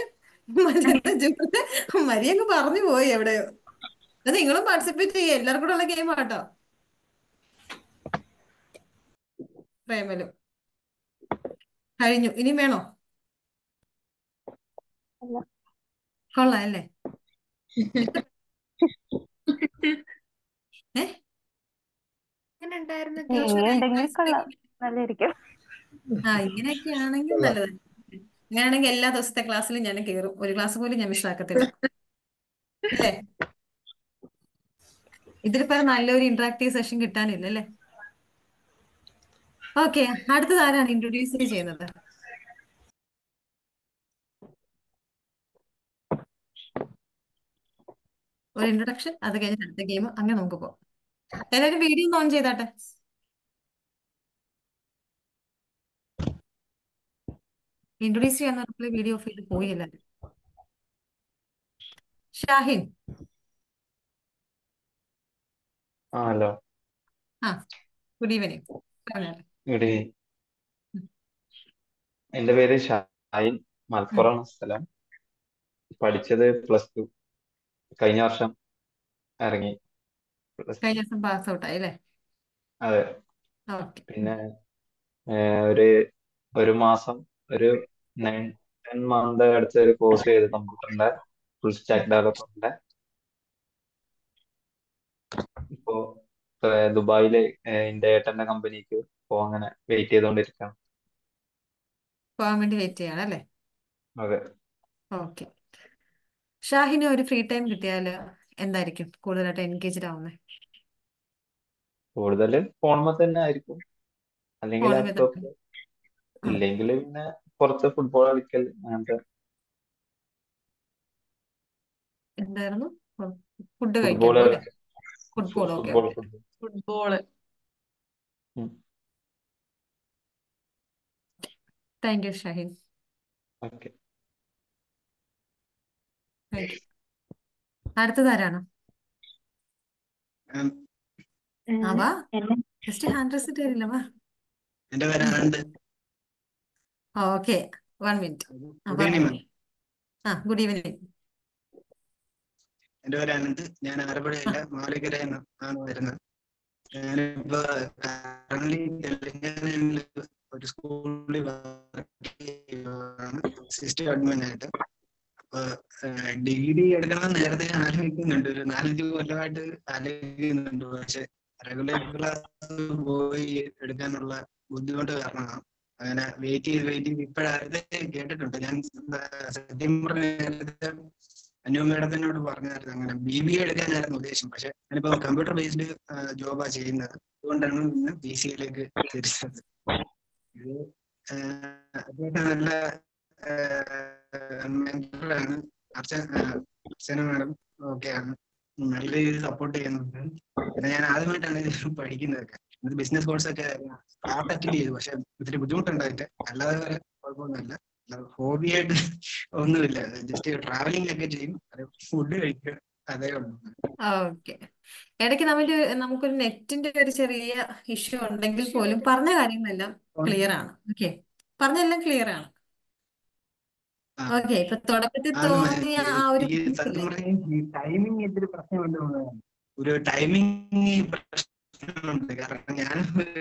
മരിയങ്ങ് പറഞ്ഞു പോയി എവിടെയോ. അത് നിങ്ങളും പാർട്ടിസിപ്പേറ്റ് ചെയ്യ, എല്ലാവർക്കും കൂടെ ഉള്ള ഗെയിം ആട്ടോ. പ്രേമലു കഴിഞ്ഞു. ഇനി വേണോ? കൊള്ളാം അല്ലേ? എങ്ങനെ ഉണ്ടായിരുന്നു? ഇങ്ങനെയുണ്ടെങ്കിൽ കൊള്ളാം, നല്ലായിരിക്കും. ഇങ്ങനെയൊക്കെ ആണെങ്കിൽ നല്ലതാണ്. അങ്ങനെയാണെങ്കിൽ എല്ലാ ദിവസത്തെ ക്ലാസ്സിലും ഞാൻ കയറും. ഒരു ക്ലാസ് പോലും ഞാൻ മിസ്സാക്കത്തില്ല അല്ലേ? ഇതിലിപ്പോ നല്ലൊരു ഇന്ററാക്റ്റീവ് സെഷൻ കിട്ടാനില്ല അല്ലേ? ഓക്കെ, അടുത്തത് ആരാണ് ഇൻട്രൊഡ്യൂസ് ചെയ്യുന്നത്? ഒരു ഇൻട്രൊഡക്ഷൻ, അത് കഴിഞ്ഞിട്ട് അടുത്ത ഗെയിം, അങ്ങനെ നമുക്ക് പോകാം. എല്ലാവരും വീഡിയോ ഒന്ന് ഓൺ ചെയ്താട്ടെ. ഇൻട്രൊഡ്യൂസ് ചെയ്യാൻ വീഡിയോ ഓഫ് ചെയ്ത് പോയി എല്ലാവരും. ഷാഹിൻ. ഹലോ. Good evening. പറഞ്ഞാട്ടെ. ഇവിടെ എന്റെ പേര് ഷാഹിൻ, മലപ്പുറമാണ് സ്ഥലം. പഠിച്ചത് +2. കഴിഞ്ഞ വർഷം ഇറങ്ങി. കഴിഞ്ഞ ദിവസം പാസ് ഔട്ട് ആയി അല്ലേ? അതെ. പിന്നെ ഒരു മാസം, ഒരു 9-10 മന്ത് അടുത്ത ഒരു കോഴ്സ് ചെയ്ത് കമ്പ്യൂട്ടറിന്റെ ഫുൾ സ്റ്റാക്ക് ഡെവലപ്മെന്റിന്റെ. ഇപ്പോ ദുബായില് എന്റെ ഏട്ടന്റെ കമ്പനിക്ക് അങ്ങനെ വെയിറ്റ് ചെയ്തോണ്ടിരിക്കുകയാണ്. പോകാൻ വേണ്ടി വെയിറ്റ് ചെയ്യണം അല്ലേ? അതെ. ഓക്കെ. ഷാഹിന് ഒരു ഫ്രീ ടൈം കിട്ടിയാൽ എന്തായിരിക്കും കൂടുതലായിട്ട് എൻഗേജ്ഡ് ആവുന്നത്? കൂടുതൽ ഫോണിൽ തന്നെ ആയിരിക്കും, അല്ലെങ്കിൽ ഫോണിൽ ലാപ്ടോപ്പ്, ഇല്ലെങ്കിൽ പിന്നെ പുറത്ത് ഫുട്ബോൾ കളിക്കൽ അങ്ങനത്തെ. എന്തായിരുന്നു? ഫുഡ് ഫുട്ബോൾ കഴിക്കാനോ അല്ലേ? കളിക്കൽ. Football. Okay football okay. Football. Thank you Shahin. Okay. Thank you. അടുത്തതാരാണ്? വാ, ജസ്റ്റ് ഹാൻഡ് റെസ്റ്റ് തരില്ല. വാ. എന്റെ പേര് Anand. Okay, 1 minute. Good evening. Good evening. എൻ്റെ പേര് അനന്ത്. ഞാൻ ആലപ്പുഴയിലെ മാളികര ആണ് വരുന്നത്. ഞാനിപ്പോ കറന്റ് തെലങ്കാനയിൽ ഒരു സ്കൂളിൽ സിസ്റ്റം അഡ്മിൻ ആയിട്ട്. അപ്പൊ ഡിഗ്രി എടുക്കണം നേരത്തെ ആലോചിക്കുന്നുണ്ട്, ഒരു 4-5 കൊല്ലമായിട്ട് ആലോചിക്കുന്നുണ്ട്. പക്ഷെ റെഗുലർ ക്ലാസ് പോയി എടുക്കാനുള്ള ബുദ്ധിമുട്ട് കാരണമാണ് അങ്ങനെ വെയിറ്റ് ചെയ്ത് ഇപ്പോഴത് കേട്ടിട്ടുണ്ട്. ഞാൻ സത്യം പറഞ്ഞ അനു മേഡത്തിനോട് പറഞ്ഞായിരുന്നു അങ്ങനെ BBA എടുക്കാനായിരുന്നു ഉദ്ദേശം. പക്ഷെ ഞാനിപ്പോ കമ്പ്യൂട്ടർ ബേസ്ഡ് ജോബാ ചെയ്യുന്നത്, അതുകൊണ്ടാണ് ഇന്ന് PCയിലേക്ക് തിരിച്ചത്. ഇത് അത്യാവശ്യം നല്ല മെന്ററാണ്. അർച്ചന മാഡം ഓക്കെയാണ്, നല്ല രീതിയിൽ സപ്പോർട്ട് ചെയ്യുന്നുണ്ട്. പിന്നെ ഞാൻ ആദ്യമായിട്ടാണ് ഇത് പഠിക്കുന്നതൊക്കെ. ഇത് ബിസിനസ് കോഴ്സൊക്കെ ക്ലാസ് അറ്റൻഡ് ചെയ്തു, പക്ഷെ ഇത്തിരി ബുദ്ധിമുട്ടുണ്ടായിട്ട്. അല്ലാതെ വേറെ കുഴപ്പമൊന്നുമില്ല. ഹോബിയായിട്ട് ഒന്നുമില്ല, ജസ്റ്റ് ട്രാവലിംഗ് ഒക്കെ ചെയ്യും, ഫുഡ് കഴിക്കുക, അതേ ഉള്ളൂ. ഓക്കെ. ഇടയ്ക്ക് നമുക്കൊരു നെറ്റിന്റെ ഒരു ചെറിയ ഇഷ്യൂ ഉണ്ടെങ്കിൽ പോലും പറഞ്ഞ കാര്യങ്ങളെല്ലാം ക്ലിയർ ആണ്. ഓക്കെ, പറഞ്ഞെല്ലാം ക്ലിയർ ആണ്. ആ, ഓക്കെ, ഇപ്പൊ തുടക്കത്തിൽ ആണ് തോന്നിയ ആ ഒരു എനിക്ക് സത്യം ബുദ്ധിമുട്ടില്ലേ? പറഞ്ഞാൽ ഈ ടൈമിംഗ് എന്തൊരു പ്രശ്നമുണ്ട് എന്നുള്ളതാണ്. ഒരു ടൈമിംഗ് പ്രശ്നമുണ്ട്. കാരണം ഞാൻ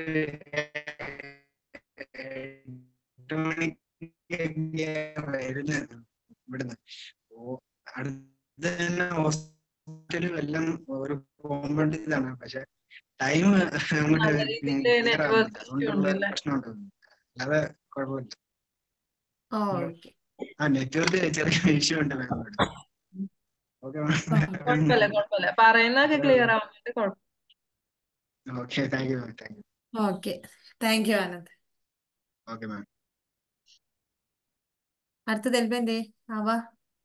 8 മണിക്കൊക്കെ വരുന്നത് ഇവിടുന്ന്. ഓ, അടുത്ത് തന്നെ ഹോസ്പിറ്റലും എല്ലാം ഒരു കോമ്പൗണ്ട് ഇതാണ്. പക്ഷെ ടൈം അങ്ങോട്ട് നല്ല രീതിയിൽ ക്ലിയർ ആവുന്നില്ല, നെറ്റ്വർക്ക് ഇഷ്യൂ അതുകൊണ്ടുള്ള ഉണ്ട് അല്ലേ? പ്രശ്നമുണ്ട്. അല്ലാതെ കുഴപ്പമില്ല. ഓക്കെ. ആ, നെറ്റ്വർക്ക് ചെറിയ ഇഷ്യൂ ഉണ്ട് മാം ഇവിടെ. ഓക്കെ കുഴപ്പമില്ല കുഴപ്പമില്ല, പറയുന്നതൊക്കെ ക്ലിയർ ആവുന്നുണ്ട്, കുഴപ്പമില്ല. Okay, thank you ma'am, thank you. Okay, thank you Anand. Okay ma'am. അടുത്തത് എൽബ എന്തേ ആവാ?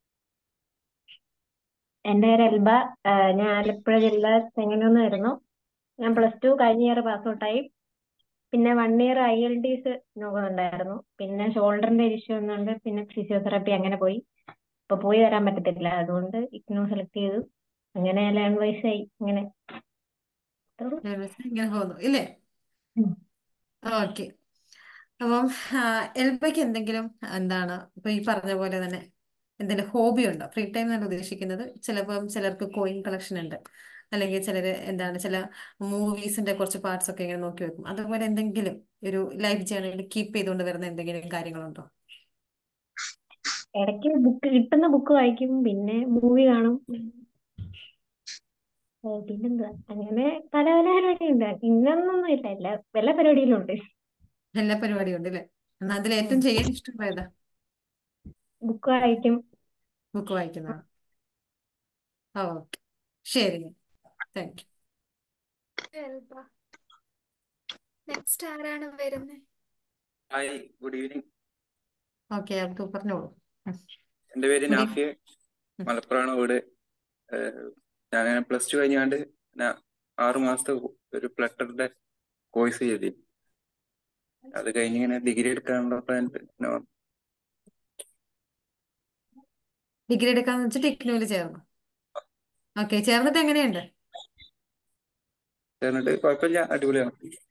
എൻ്റെ പേര് എൽബ. ഞാൻ ആലപ്പുഴ ജില്ല ചെങ്ങന്നൂന്ന് വരുന്നു. ഞാൻ +2 കഴിഞ്ഞ ഇയർ പാസ് ഔട്ടായി. പിന്നെ 1 ഇയർ ILTS നോക്കുന്നുണ്ടായിരുന്നു. പിന്നെ ഷോൾഡറിന്റെ ഇഷ്യൂ ഒന്നുണ്ട്, പിന്നെ ഫിസിയോതെറാപ്പി അങ്ങനെ പോയി. ഇപ്പൊ പോയി വരാൻ പറ്റത്തില്ല, അതുകൊണ്ട് IGNOU സെലക്ട് ചെയ്തു. അങ്ങനെ ലേൺ വൈസ് ആയി ഇങ്ങനെ. ഇങ്ങനെ പോകുന്നു ഇല്ലേ? ഓക്കെ. അപ്പം എൽബയ്ക്ക് എന്തെങ്കിലും എന്താണ് ഇപ്പൊ ഈ പറഞ്ഞ പോലെ തന്നെ എന്തെങ്കിലും ഹോബി ഉണ്ടോ? ഫ്രീ ടൈം എന്നാണ് ഉദ്ദേശിക്കുന്നത്. ചിലപ്പം ചിലർക്ക് കോയിൻ കളക്ഷൻ ഉണ്ട്, അല്ലെങ്കിൽ ചിലര് ചില മൂവീസിന്റെ കുറച്ച് പാർട്സ് ഒക്കെ ഇങ്ങനെ നോക്കി വെക്കും. അതുപോലെ എന്തെങ്കിലും ഒരു ലൈഫ് ജേർണിയിൽ കീപ്പ് ചെയ്തുകൊണ്ട് വരുന്ന എന്തെങ്കിലും കാര്യങ്ങളുണ്ടോ? ഇടയ്ക്ക് കിട്ടുന്ന ബുക്ക് വായിക്കും, പിന്നെ മൂവി കാണും. പിന്നെന്താ, അങ്ങനെ പല പല പരിപാടിയുണ്ട്. ഇന്നൊന്നും ഇല്ല, എല്ലാ പരിപാടിയിലും ഉണ്ട്. എല്ലാ പരിപാടിയും ഉണ്ട് അല്ലേ? എന്നാൽ അതിൽ ഏറ്റവും ചെയ്യാൻ ഇഷ്ടമുള്ള ഏതാ? ബുക്ക് വായിക്കും. ബുക്ക് വായിക്കുന്നതാണ്. ഓക്കെ, ശരി, താങ്ക് എൽബ. നെക്സ്റ്റ് ആരാണ് വരുന്നത്? Hi, good evening. Okay, Abdu പറഞ്ഞോളൂ. എൻ്റെ പേര് ഗുഡ് നാഫിയ, മലപ്പുറമാണ് വീട്. ഞാൻ +2 കഴിഞ്ഞാണ്ട് ഞാൻ 6 മാസത്തെ ഒരു ഫ്ലട്ടറിന്റെ കോഴ്സ് ചെയ്തി. അത് കഴിഞ്ഞ് ഇങ്ങനെ ഡിഗ്രി എടുക്കാനുള്ള പ്ലാൻ. ഡിഗ്രി എടുക്കാന്ന് വെച്ചിട്ട് IGNOയിൽ ചേർന്നു. ഓക്കെ, ചേർന്നിട്ട് എങ്ങനെയുണ്ട്? ചേർന്നിട്ട് കുഴപ്പമില്ല, അടിപൊളിയാണ്.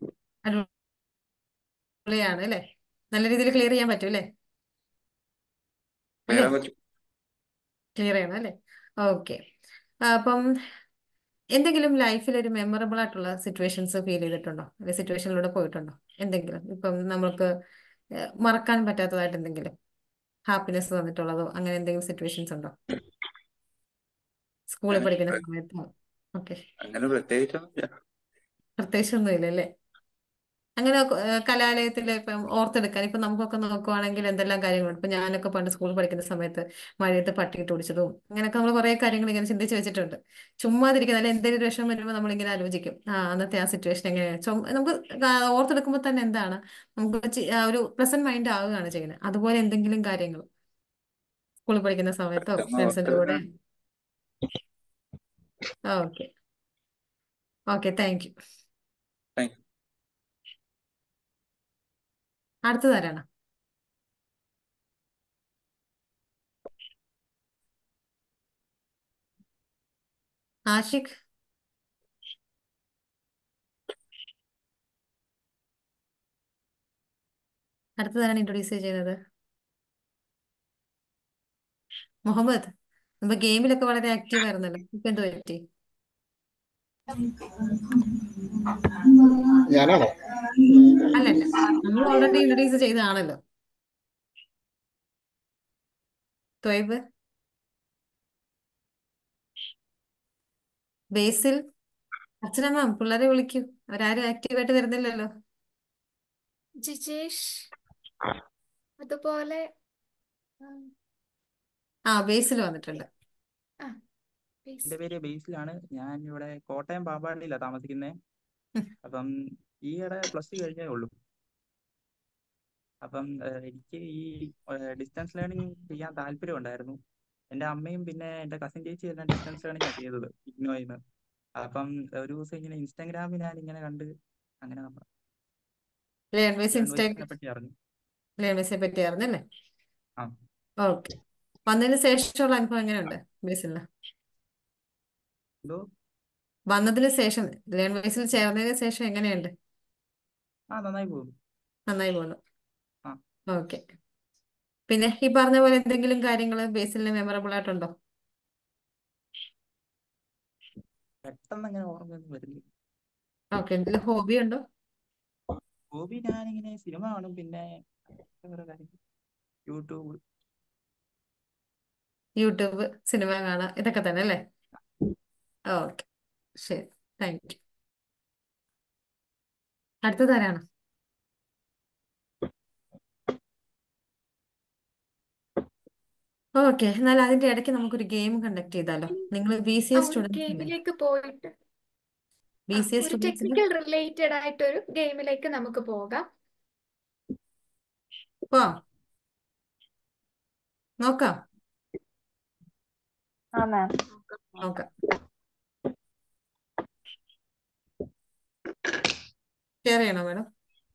അടിപൊളിയാണ് അല്ലേ? നല്ല രീതിയിൽ ക്ലിയർ ചെയ്യാൻ പറ്റും അല്ലേ? ക്ലിയർ അല്ലേ? ആവാൻ പറ്റും. ക്ലിയർ ചെയ്യണം അല്ലേ? ഓക്കെ. അപ്പം എന്തെങ്കിലും ലൈഫിൽ ഒരു മെമ്മറബിൾ ആയിട്ടുള്ള സിറ്റുവേഷൻസ് ഫീൽ ചെയ്തിട്ടുണ്ടോ? അല്ലെങ്കിൽ സിറ്റുവേഷനിലൂടെ പോയിട്ടുണ്ടോ? എന്തെങ്കിലും ഇപ്പം നമുക്ക് മറക്കാൻ പറ്റാത്തതായിട്ട് എന്തെങ്കിലും ഹാപ്പിനെസ് തന്നിട്ടുള്ളതോ അങ്ങനെ എന്തെങ്കിലും സിറ്റുവേഷൻസ് ഉണ്ടോ? സ്കൂളിൽ അങ്ങനെ പഠിക്കുന്ന സമയത്തോ? ഓക്കെ, അങ്ങനെ പ്രത്യേകിച്ചൊന്നുമില്ല. പ്രത്യേകിച്ചൊന്നും ഇല്ല അല്ലേ? അങ്ങനെ കലാലയത്തിൽ ഇപ്പം ഓർത്തെടുക്കാൻ ഇപ്പം നമുക്കൊക്കെ നോക്കുവാണെങ്കിൽ എന്തെല്ലാം കാര്യങ്ങളുണ്ട്. ഇപ്പം ഞാനൊക്കെ പണ്ട് സ്കൂളിൽ പഠിക്കുന്ന സമയത്ത് മഴയത്ത് പട്ടിയിട്ട് ഓടിച്ചതും അങ്ങനെയൊക്കെ നമ്മൾ കുറേ കാര്യങ്ങൾ ഇങ്ങനെ ചിന്തിച്ച് വെച്ചിട്ടുണ്ട്. ചുമ്മാതിരിക്കുന്ന അല്ലെ എന്തെങ്കിലും ഒരു വിഷമം വരുമ്പോൾ നമ്മളിങ്ങനെ ആലോചിക്കും, അന്നത്തെ ആ സിറ്റുവേഷൻ എങ്ങനെയാണ്. നമുക്ക് ഓർത്തെടുക്കുമ്പോൾ തന്നെ എന്താണ് നമുക്ക് ആ ഒരു പ്രസന്റ് മൈൻഡ് ആവുകയാണ് ചെയ്യുന്നത്. അതുപോലെ എന്തെങ്കിലും കാര്യങ്ങൾ സ്കൂളിൽ പഠിക്കുന്ന സമയത്തോ പെട്ടെന്ന് ഫ്രണ്ട്സിന്റെ കൂടെ? ഓർത്തെടുക്കാൻ okay, okay, thank you. Thank you. അടുത്തതാരാണ്? ആഷിഖ്. അടുത്തതാരാണ് ഇൻട്രൊഡ്യൂസ് ചെയ്യുന്നത്? മുഹമ്മദ്. നമ്മൾ ഗെയിമിലൊക്കെ വളരെ ആക്റ്റീവ് ആയിരുന്നല്ലോ, ഇപ്പൊ എന്ത് പറ്റി? ഞാനാണോ? അല്ലല്ല, നമ്മൾ ഓൾറെഡി ഇൻട്രൊഡ്യൂസ് ചെയ്തതാണല്ലോ. ത്വയ്ബ്, ബേസിൽ, അർച്ചന മാം, പിള്ളേരെ വിളിക്കൂ. അവരാരും ആക്റ്റീവായിട്ട് വരുന്നില്ലല്ലോ. ജിജേഷ് അതുപോലെ ബേസിൽ വന്നിട്ടുണ്ട്. ആ, please. എന്റെ പേര് ബേസിലാണ്. ഞാൻ ഇവിടെ കോട്ടയം പാമ്പാടിയിലാണ് താമസിക്കുന്നത്. അപ്പം ഈയിടെ +2 കഴിഞ്ഞേ ഉള്ളൂ. അപ്പം എനിക്ക് ഈ ഡിസ്റ്റൻസ് ലേണിംഗ് ചെയ്യാൻ താല്പര്യം ഉണ്ടായിരുന്നു. എൻ്റെ അമ്മയും പിന്നെ എൻ്റെ കസിൻ ചേച്ചി എല്ലാം ഡിസ്റ്റൻസ് ലേണിംഗ് ആണ് ചെയ്തത് ഇഗ്നോയിന്ന്. അപ്പം ഒരു ദിവസം ഇങ്ങനെ ഇൻസ്റ്റാഗ്രാമിൽ ഞാൻ ഇങ്ങനെ കണ്ട് അങ്ങനെ ലേൺവേഴ്സിനെ പറ്റി അറിഞ്ഞു. ലേണേഴ്സിനെ പറ്റി അറിഞ്ഞല്ലേ? ആ ഓക്കെ. വന്നതിന് ശേഷമുള്ള അനുഭവം എങ്ങനെയുണ്ട് ബേസിലിന്? എന്തോ വന്നതിന് ശേഷം, ലേൺവേഴ്സിൽ ചേർന്നതിന് ശേഷം എങ്ങനെയുണ്ട്? നന്നായി പോകുന്നു. നന്നായി പോകുന്നു. ആ ഓക്കെ. പിന്നെ ഈ പറഞ്ഞ പോലെ എന്തെങ്കിലും കാര്യങ്ങൾ ബേസിലിന് മെമ്മറബിൾ ആയിട്ടുണ്ടോ? പെട്ടെന്ന് അങ്ങനെ ഓർമ്മയൊന്നും വരുന്നില്ല. ഓക്കെ. എന്തെങ്കിലും ഹോബി ഉണ്ടോ? ഹോബി ഞാനിങ്ങനെ സിനിമ കാണും, പിന്നെ വേറെ കാര്യങ്ങൾ യൂട്യൂബ്, സിനിമ കാണാം, ഇതൊക്കെ തന്നെ അല്ലേ? ഓക്കെ, ശരി, താങ്ക് യു. അടുത്തതാരാണ്? ഓക്കെ, എന്നാൽ അതിന്റെ ഇടയ്ക്ക് നമുക്കൊരു ഗെയിം കണ്ടക്ട് ചെയ്താലോ? നിങ്ങൾ BCA ഒരു സ്റ്റുഡൻസ് അല്ലേ? ഗെയിമിലേക്ക് പോയിട്ട് BCA ഒരു സ്റ്റുഡൻസിന് ടെക്നിക്കൽ റിലേറ്റഡ് ആയിട്ടൊരു ഗെയിമിലേക്ക് നമുക്ക് പോകാം. നോക്കാം. ആ മാം. നോക്കാം. ഷെയർ ചെയ്യണോ മാഡം?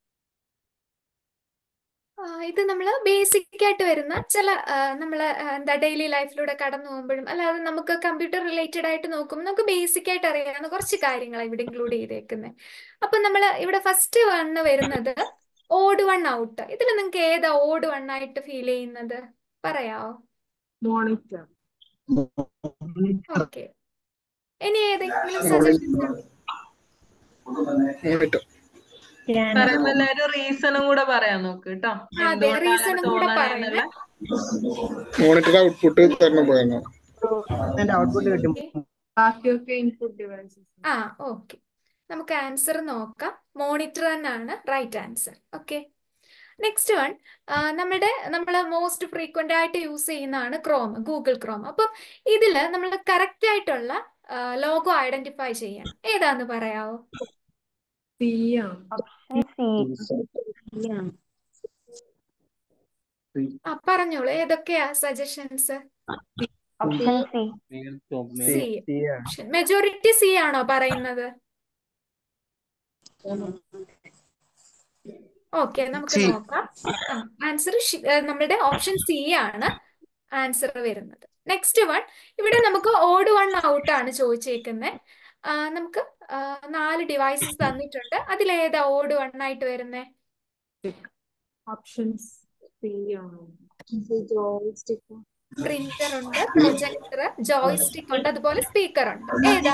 ഇത് നമ്മൾ ബേസിക് ആയിട്ട് വരുന്ന ചില നമ്മൾ എന്താ ഡെയിലി ലൈഫിലൂടെ കടന്നു പോകുമ്പോഴും അല്ലാതെ നമുക്ക് കമ്പ്യൂട്ടർ റിലേറ്റഡ് ആയിട്ട് നോക്കുമ്പോൾ നമുക്ക് ബേസിക് ആയിട്ട് അറിയാവുന്ന കുറച്ച് കാര്യങ്ങളാണ് ഇവിടെ ഇൻക്ലൂഡ് ചെയ്തേക്കുന്നത്. അപ്പൊ നമ്മൾ ഇവിടെ ഫസ്റ്റ് വണ്ണ് വരുന്നത് ഓഡ് വൺ ഔട്ട്. ഇതിൽ നിങ്ങൾക്ക് ഏതാ ഓഡ് വൺ ആയിട്ട് ഫീൽ ചെയ്യുന്നത് പറയാവോ? മോണിറ്റർ. ഓക്കെ. ഇനി ഏതെങ്കിലും സജഷൻസ്? പറയുമ്പോ എല്ലാരും റീസണും കൂടെ പറയാൻ നോക്ക് കേട്ടോ, അതെ, എന്തുകൊണ്ടാണ് റീസണും കൂടെ തോന്നണേന്നുള്ള. മോണിറ്റർ ഔട്ട്പുട്ട് തരണം പോയെന്നോ? ഔട്ട്പുട്ട് കിട്ടും. ബാക്കിയൊക്കെ ഇൻപുട്ട് ഡിവൈസസ്. ഓക്കെ. നമുക്ക് ആൻസർ നോക്കാം. മോണിറ്റർ തന്നെയാണ് right answer. Okay. Next one നമ്മൾ മോസ്റ്റ് ഫ്രീക്വന്റ് ആയിട്ട് യൂസ് ചെയ്യുന്നതാണ് ഗൂഗിൾ ക്രോം. അപ്പം ഇതിൽ നമ്മൾ കറക്റ്റ് ആയിട്ടുള്ള ലോഗോ ഐഡന്റിഫൈ ചെയ്യണം. ഏതാന്ന് പറയാവോ? പറഞ്ഞോളൂ, ഏതൊക്കെയാ സജഷൻസ്? സി. മെജോറിറ്റി സി ആണോ പറയുന്നത്? ഓക്കെ, നമുക്ക് നോക്കാം. ആൻസർ നമ്മുടെ ഓപ്ഷൻ സി ആണ് ആൻസർ വരുന്നത്. നെക്സ്റ്റ് വൺ, ഇവിടെ നമുക്ക് ഓഡ് വൺ ഔട്ട് ആണ് ചോദിച്ചേക്കുന്നത്. നമുക്ക് 4 ഡിവൈസസ് തന്നിട്ടുണ്ട്. അതിലേതാ ഓഡ് വൺ ആയിട്ട് വരുന്നത്? ഓപ്ഷൻസ് സി ആണ്. ജോയ്സ്റ്റിക്, പ്രിന്റർ ഉണ്ട്, പ്രൊജക്ടർ, ജോയ്സ്റ്റിക് ഉണ്ട്, അതുപോലെ സ്പീക്കർ ഉണ്ട്. ഏതാ?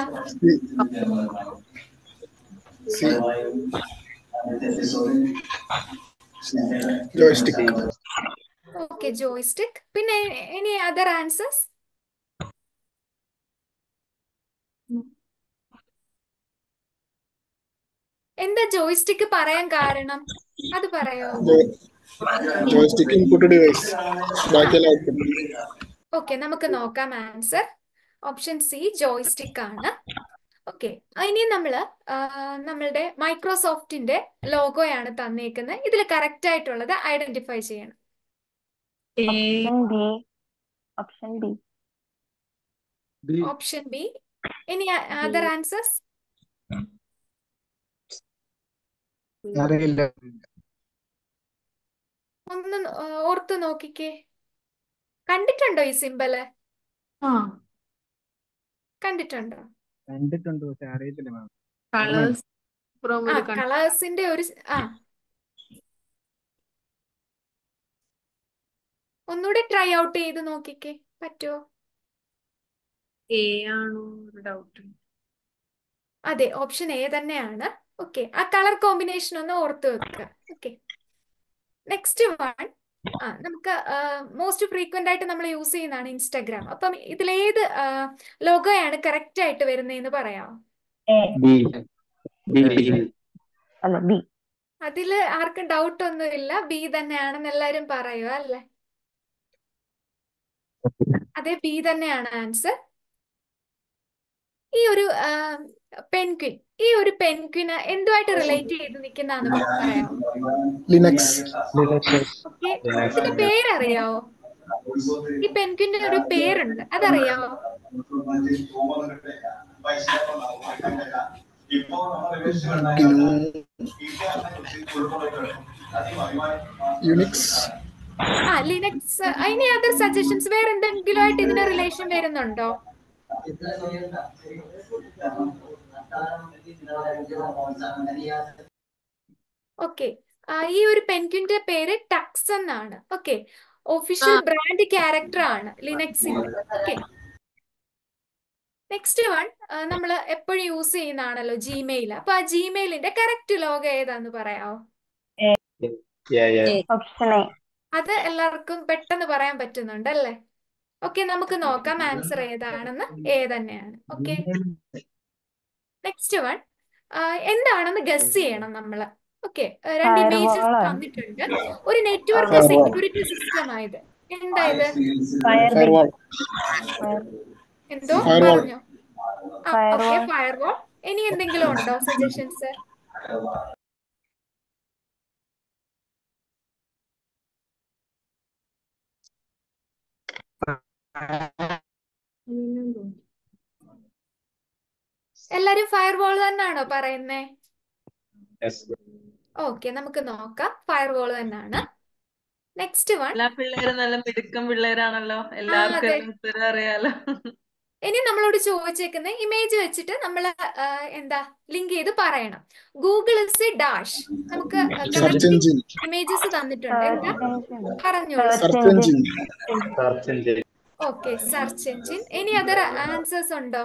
ജോയ്സ്റ്റിക്. Okay, joystick. പിന്നെ ഇനി അതർ ആൻസേഴ്സ്? എന്താ ജോയ്സ്റ്റിക് പറയാൻ കാരണം? അത് പറയോ? ജോയ്സ്റ്റിക് ഇൻപുട്ട് ഡിവൈസ്, ബാക്കിയെല്ലാം ഔട്ട്പുട്ട്. ഓക്കെ, നമുക്ക് നോക്കാം ആൻസർ. ഓപ്ഷൻ സി ജോയ്സ്റ്റിക് ആണ്. ഓക്കെ, ഇനി നമ്മളുടെ മൈക്രോസോഫ്റ്റിന്റെ ലോഗോയാണ് തന്നേക്കുന്നത്. ഇതിൽ കറക്റ്റ് ആയിട്ടുള്ളത് ഐഡന്റിഫൈ ചെയ്യണം. Option B. ഇനി അതർ ആൻസേഴ്സ്? ഒന്ന് ഓർത്ത് നോക്കിക്കേ. കണ്ടിട്ടുണ്ടോ ഈ സിമ്പല്? കണ്ടിട്ടുണ്ടോ? കണ്ടിട്ടുണ്ട്, പക്ഷെ അറിയത്തില്ല മാം. കളേഴ്സിന്റെ ഒരു ഒന്നുകൂടെ ട്രൈ ഔട്ട് ചെയ്ത് നോക്കിക്കേ, പറ്റുമോ? എ ആണോ ഒരു ഡൗട്ട്. അതെ, ഓപ്ഷൻ എ തന്നെയാണ്. ഓക്കെ, ആ കളർ കോമ്പിനേഷൻ ഒന്ന് ഓർത്ത് വെക്കുക. Okay, next one. നമുക്ക് മോസ്റ്റ് ഫ്രീക്വന്റ് ആയിട്ട് നമ്മൾ യൂസ് ചെയ്യുന്നതാണ് ഇൻസ്റ്റാഗ്രാം. അപ്പം ഇതിലേത് ലോഗോയാണ് കറക്റ്റ് ആയിട്ട് വരുന്നതെന്ന് പറയാമോ? എ ബി ബി അല്ല ബി. അതില് ആർക്കും ഡൗട്ട് ഒന്നുമില്ല, ബി തന്നെയാണെന്ന് എല്ലാരും പറയുക അല്ലേ? അതെ, ബി തന്നെയാണ് ആൻസർ. ഈ ഒരു പെൻഗ്വിൻ, ഈ ഒരു പെൻഗ്വിന് എന്തുമായിട്ട് റിലേറ്റ് ചെയ്ത് നിൽക്കുന്നതാന്ന് പറയാമോ? ലിനക്സ്. ഓക്കെ, ഇതിന്റെ പേരറിയാവോ? ഈ പെൻഗ്വിന്റെ ഒരു പേരുണ്ട്, അതറിയാവോ? യുനിക്സ്. ലിനക്സ്. ഇനി അതർ സജഷൻസ്, വേറെ എന്തെങ്കിലും ആയിട്ട് ഇതിന് റിലേഷൻ വരുന്നുണ്ടോ? ഓക്കെ, ഈ ഒരു പെൻഗ്വിന്റെ പേര് ടക്സ് എന്നാണ്. ഓക്കെ, ഒഫീഷ്യൽ ബ്രാൻഡ് ക്യാരക്ടർ ആണ് ലിനക്സിന്റെ. Okay, next one. നമ്മൾ എപ്പോഴും യൂസ് ചെയ്യുന്നതാണല്ലോ ജിമെയിൽ. അപ്പൊ ആ ജിമെയിലിന്റെ കറക്റ്റ് ലോഗോ ഏതാന്ന് പറയാമോ? Option A. അത് എല്ലാവർക്കും പെട്ടെന്ന് പറയാൻ പറ്റുന്നുണ്ട് അല്ലേ? ഓക്കെ, നമുക്ക് നോക്കാം ആൻസർ ഏതാണെന്ന്. എ തന്നെയാണ്. Okay, next one. എന്താണെന്ന് ഗസ് ചെയ്യണം നമ്മള്. ഓക്കെ, രണ്ട് ഇമേജസ് ഫയർവാളാണ്. തന്നിട്ടുണ്ട്. ഒരു നെറ്റ്വർക്ക് സെക്യൂരിറ്റി സിസ്റ്റം ആയത്. എന്താ ഇത്? ഫയർവാൾ. എന്തോ ഫയർവാൾ. പറഞ്ഞോ? Okay, firewall. ഇനി എന്തെങ്കിലും ഉണ്ടോ സജഷൻസ്? എല്ലാരും ഫയർവാൾ തന്നെയാണോ പറയുന്നേ? ഓക്കെ, നമുക്ക് നോക്കാം. ഫയർവാൾ തന്നെയാണ്. Next one. എല്ലാ പിള്ളേരും നല്ല മിടുക്കം പിള്ളേരാണല്ലോ, എല്ലാവർക്കും അതെ. എല്ലാം ഉത്തരം അറിയാലോ. ഇനി നമ്മളോട് ചോദിച്ചേക്കുന്ന ഇമേജ് വെച്ചിട്ട് നമ്മൾ എന്താ ലിങ്ക് ചെയ്ത് പറയണം. Google is a dash. നമുക്ക് സെർച്ച് കണക്റ്റിംഗ് എഞ്ചിൻ. ഇമേജസ് തന്നിട്ടുണ്ട്. എന്താ പറഞ്ഞോളൂ. Search engine. Okay, search engine. ഇനി അതർ ആൻസേഴ്സ് ഉണ്ടോ?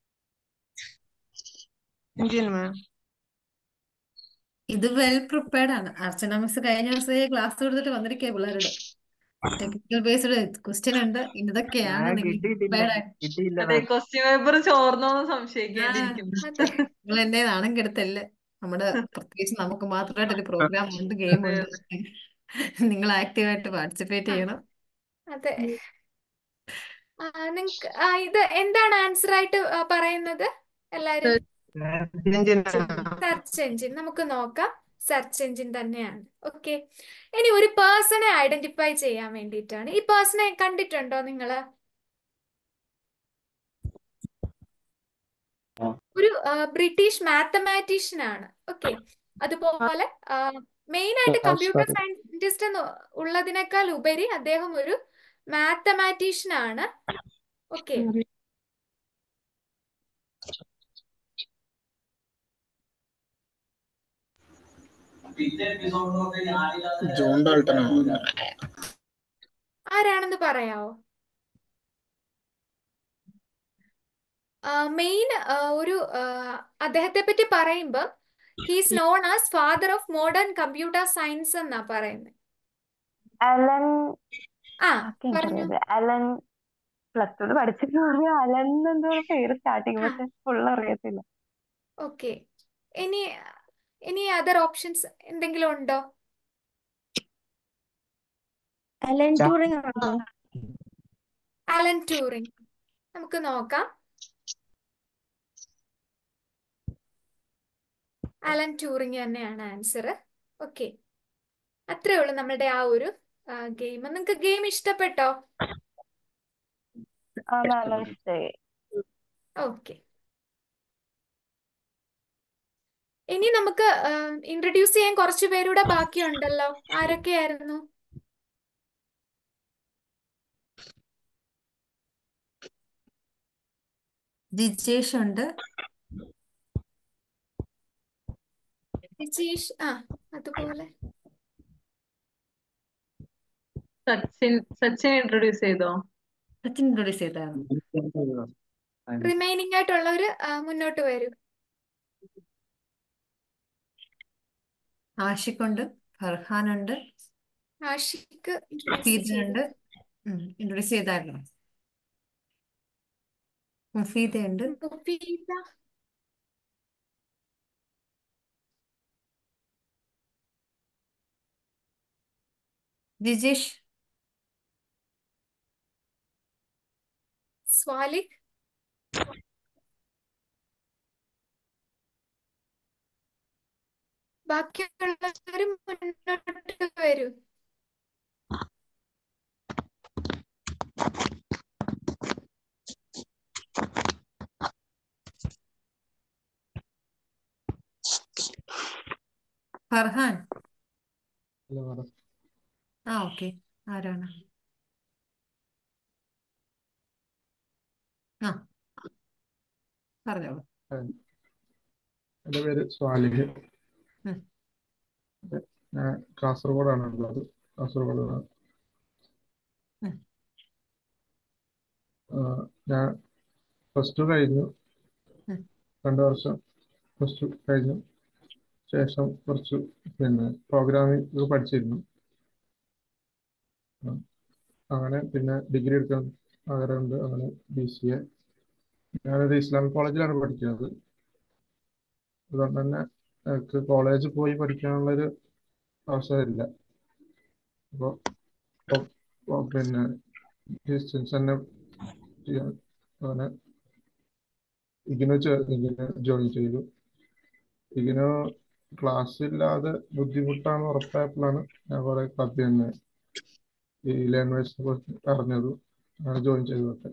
ഇത് വെൽ പ്രിപ്പയർഡ് ആണ്. അർച്ചന മിസ് കഴിഞ്ഞ ദിവസം ക്ലാസ് കൊടുത്തിട്ട് വന്നിരിക്കുക പിള്ളേരോട്. ടെക്നിക്കൽ ബേസ്ഡ് ക്വസ്റ്റ്യൻ ഉണ്ട്, ഇതൊക്കെയാണ് നിങ്ങൾ പ്രിപ്പയർഡ് ആയിട്ട്. അതെ, ക്വസ്റ്റ്യൻ പേപ്പർ ചോർന്നോന്ന് സംശയിക്കേണ്ടിയിരിക്കുന്നു. നിങ്ങൾ എന്നെ നാണം കെടുത്തല്ലേ. നമ്മുടെ പ്രത്യേകിച്ച് നമുക്ക് മാത്രമായിട്ട് ഒരു പ്രോഗ്രാം ഉണ്ട്, ഗെയിം അതെ ഉണ്ട്. നിങ്ങൾ ആക്റ്റീവായിട്ട് പാർട്ടിസിപ്പേറ്റ് ചെയ്യണം. അതെ, നിങ്ങക്ക് ഇത് എന്താണ് ആൻസർ ആയിട്ട് പറയുന്നത് എല്ലാരും? Search engine. നമുക്ക് നോക്കാം. സെർച്ച് എഞ്ചിൻ തന്നെയാണ്. ഓക്കെ, ഇനി ഒരു പേഴ്സണെ ഐഡന്റിഫൈ ചെയ്യാൻ വേണ്ടിയിട്ടാണ്. ഈ പേഴ്സണെ കണ്ടിട്ടുണ്ടോ നിങ്ങള്? ഒരു ബ്രിട്ടീഷ് മാത്തമാറ്റീഷ്യൻ ആണ്. ഓക്കെ, അതുപോലെ മെയിൻ ആയിട്ട് കമ്പ്യൂട്ടർ സയന്റിസ്റ്റ് എന്ന് ഉള്ളതിനേക്കാൾ ഉപരി അദ്ദേഹം ഒരു മാത്തമാറ്റീഷ്യൻ ആണ്. Okay, John Dalton. ആരാണെന്ന് പറയാവോ? മെയിൻ ഒരു അദ്ദേഹത്തെ പറ്റി പറയുമ്പോൾ he's known as father of modern computer science എന്നാ പറയുന്നത്. അലൻ. പറഞ്ഞു. അലൻ പ്ലസ് ടു പഠിച്ചിട്ട് പറഞ്ഞു. അലൻ എന്തോ പേര് സ്റ്റാർട്ടിങ്, പക്ഷെ ഫുൾ അറിയത്തില്ല. ഓക്കെ, ഇനി അതർ ഓപ്ഷൻസ് എന്തെങ്കിലും ഉണ്ടോ? അലൻ ട്യൂറിംഗ് ആണോ? Alan Turing. നമുക്ക് നോക്കാം. അലൻ ട്യൂറിംഗ് തന്നെയാണ് ആൻസർ. ഓക്കെ, അത്രേ ഉള്ളൂ നമ്മുടെ ആ ഒരു ഗെയിം. നിങ്ങൾക്ക് ഗെയിം ഇഷ്ടപ്പെട്ടോ? നല്ല ഇഷ്ടമായി. ഓക്കെ, ഇനി നമുക്ക് ഇൻട്രൊഡ്യൂസ് ചെയ്യാൻ കുറച്ച് പേരൂടെ ബാക്കിയുണ്ടല്ലോ. ആരൊക്കെയായിരുന്നു? ജിജേഷ് ഉണ്ട്. ജിജീഷ്. അതുപോലെ സച്ചിൻ ഇൻട്രൊഡ്യൂസ് ചെയ്തോ? സച്ചിൻ ഇൻട്രൊഡ്യൂസ് ചെയ്തായിരുന്നു. റിമൈനിങ് ആയിട്ടുള്ളവര് മുന്നോട്ട് വരൂ. ആഷിഖുണ്ട്, ഫർഹാനുണ്ട്, ആഷിക്ക് ഇൻട്രൊഡ്യൂസ് മുഫീദയുണ്ട്. ചെയ്തു. ഇൻട്രൊഡ്യൂസ് ചെയ്തായിരുന്നു. മുഫീദയുണ്ട്. മുഫീദ ജിജേഷ്, സ്വാലിഹ് ബാക്കിയുള്ളവരും മുന്നോട്ട് വരൂ. ഫർഹാൻ. അല്ല മാഡം. ഓക്കെ. ആരാണ്? ആ പറഞ്ഞോളൂ. എൻ്റെ പേര് സ്വാലിഹ്. ഉം. ഞാൻ കാസർഗോഡാണ് ഉള്ളത്. കാസർഗോഡ്. ഉം. ഞാൻ +2 കഴിഞ്ഞു. ഉം. 2 വർഷം +2 കഴിഞ്ഞു ശേഷം കുറച്ച് പ്രോഗ്രാമിംഗ് പഠിച്ചിരുന്നു. അങ്ങനെ പിന്നെ ഡിഗ്രി എടുക്കാൻ ആഗ്രഹമുണ്ട്. അങ്ങനെ BCA. ഞാനൊരു ഇസ്ലാമിക് കോളേജിലാണ് പഠിക്കുന്നത്. അതുകൊണ്ട് തന്നെ എനിക്ക് കോളേജിൽ പോയി പഠിക്കാനുള്ളൊരു അവസരമില്ല. അപ്പോൾ പിന്നെ ഡിസ്റ്റൻസ് തന്നെ ചെയ്യാൻ അങ്ങനെ ഇഗ്നോ ജോയിൻ ചെയ്തു. ഇഗ്നോ ക്ലാസ് ഇല്ലാതെ ബുദ്ധിമുട്ടാണ് ഉറപ്പായപ്പോഴാണ് ഞാൻ കുറെ പിന്നെ ഈ ലാംഗ്വേജിനെ കുറിച്ച് അറിഞ്ഞത്. അങ്ങനെ ജോയിൻ ചെയ്തതൊക്കെ.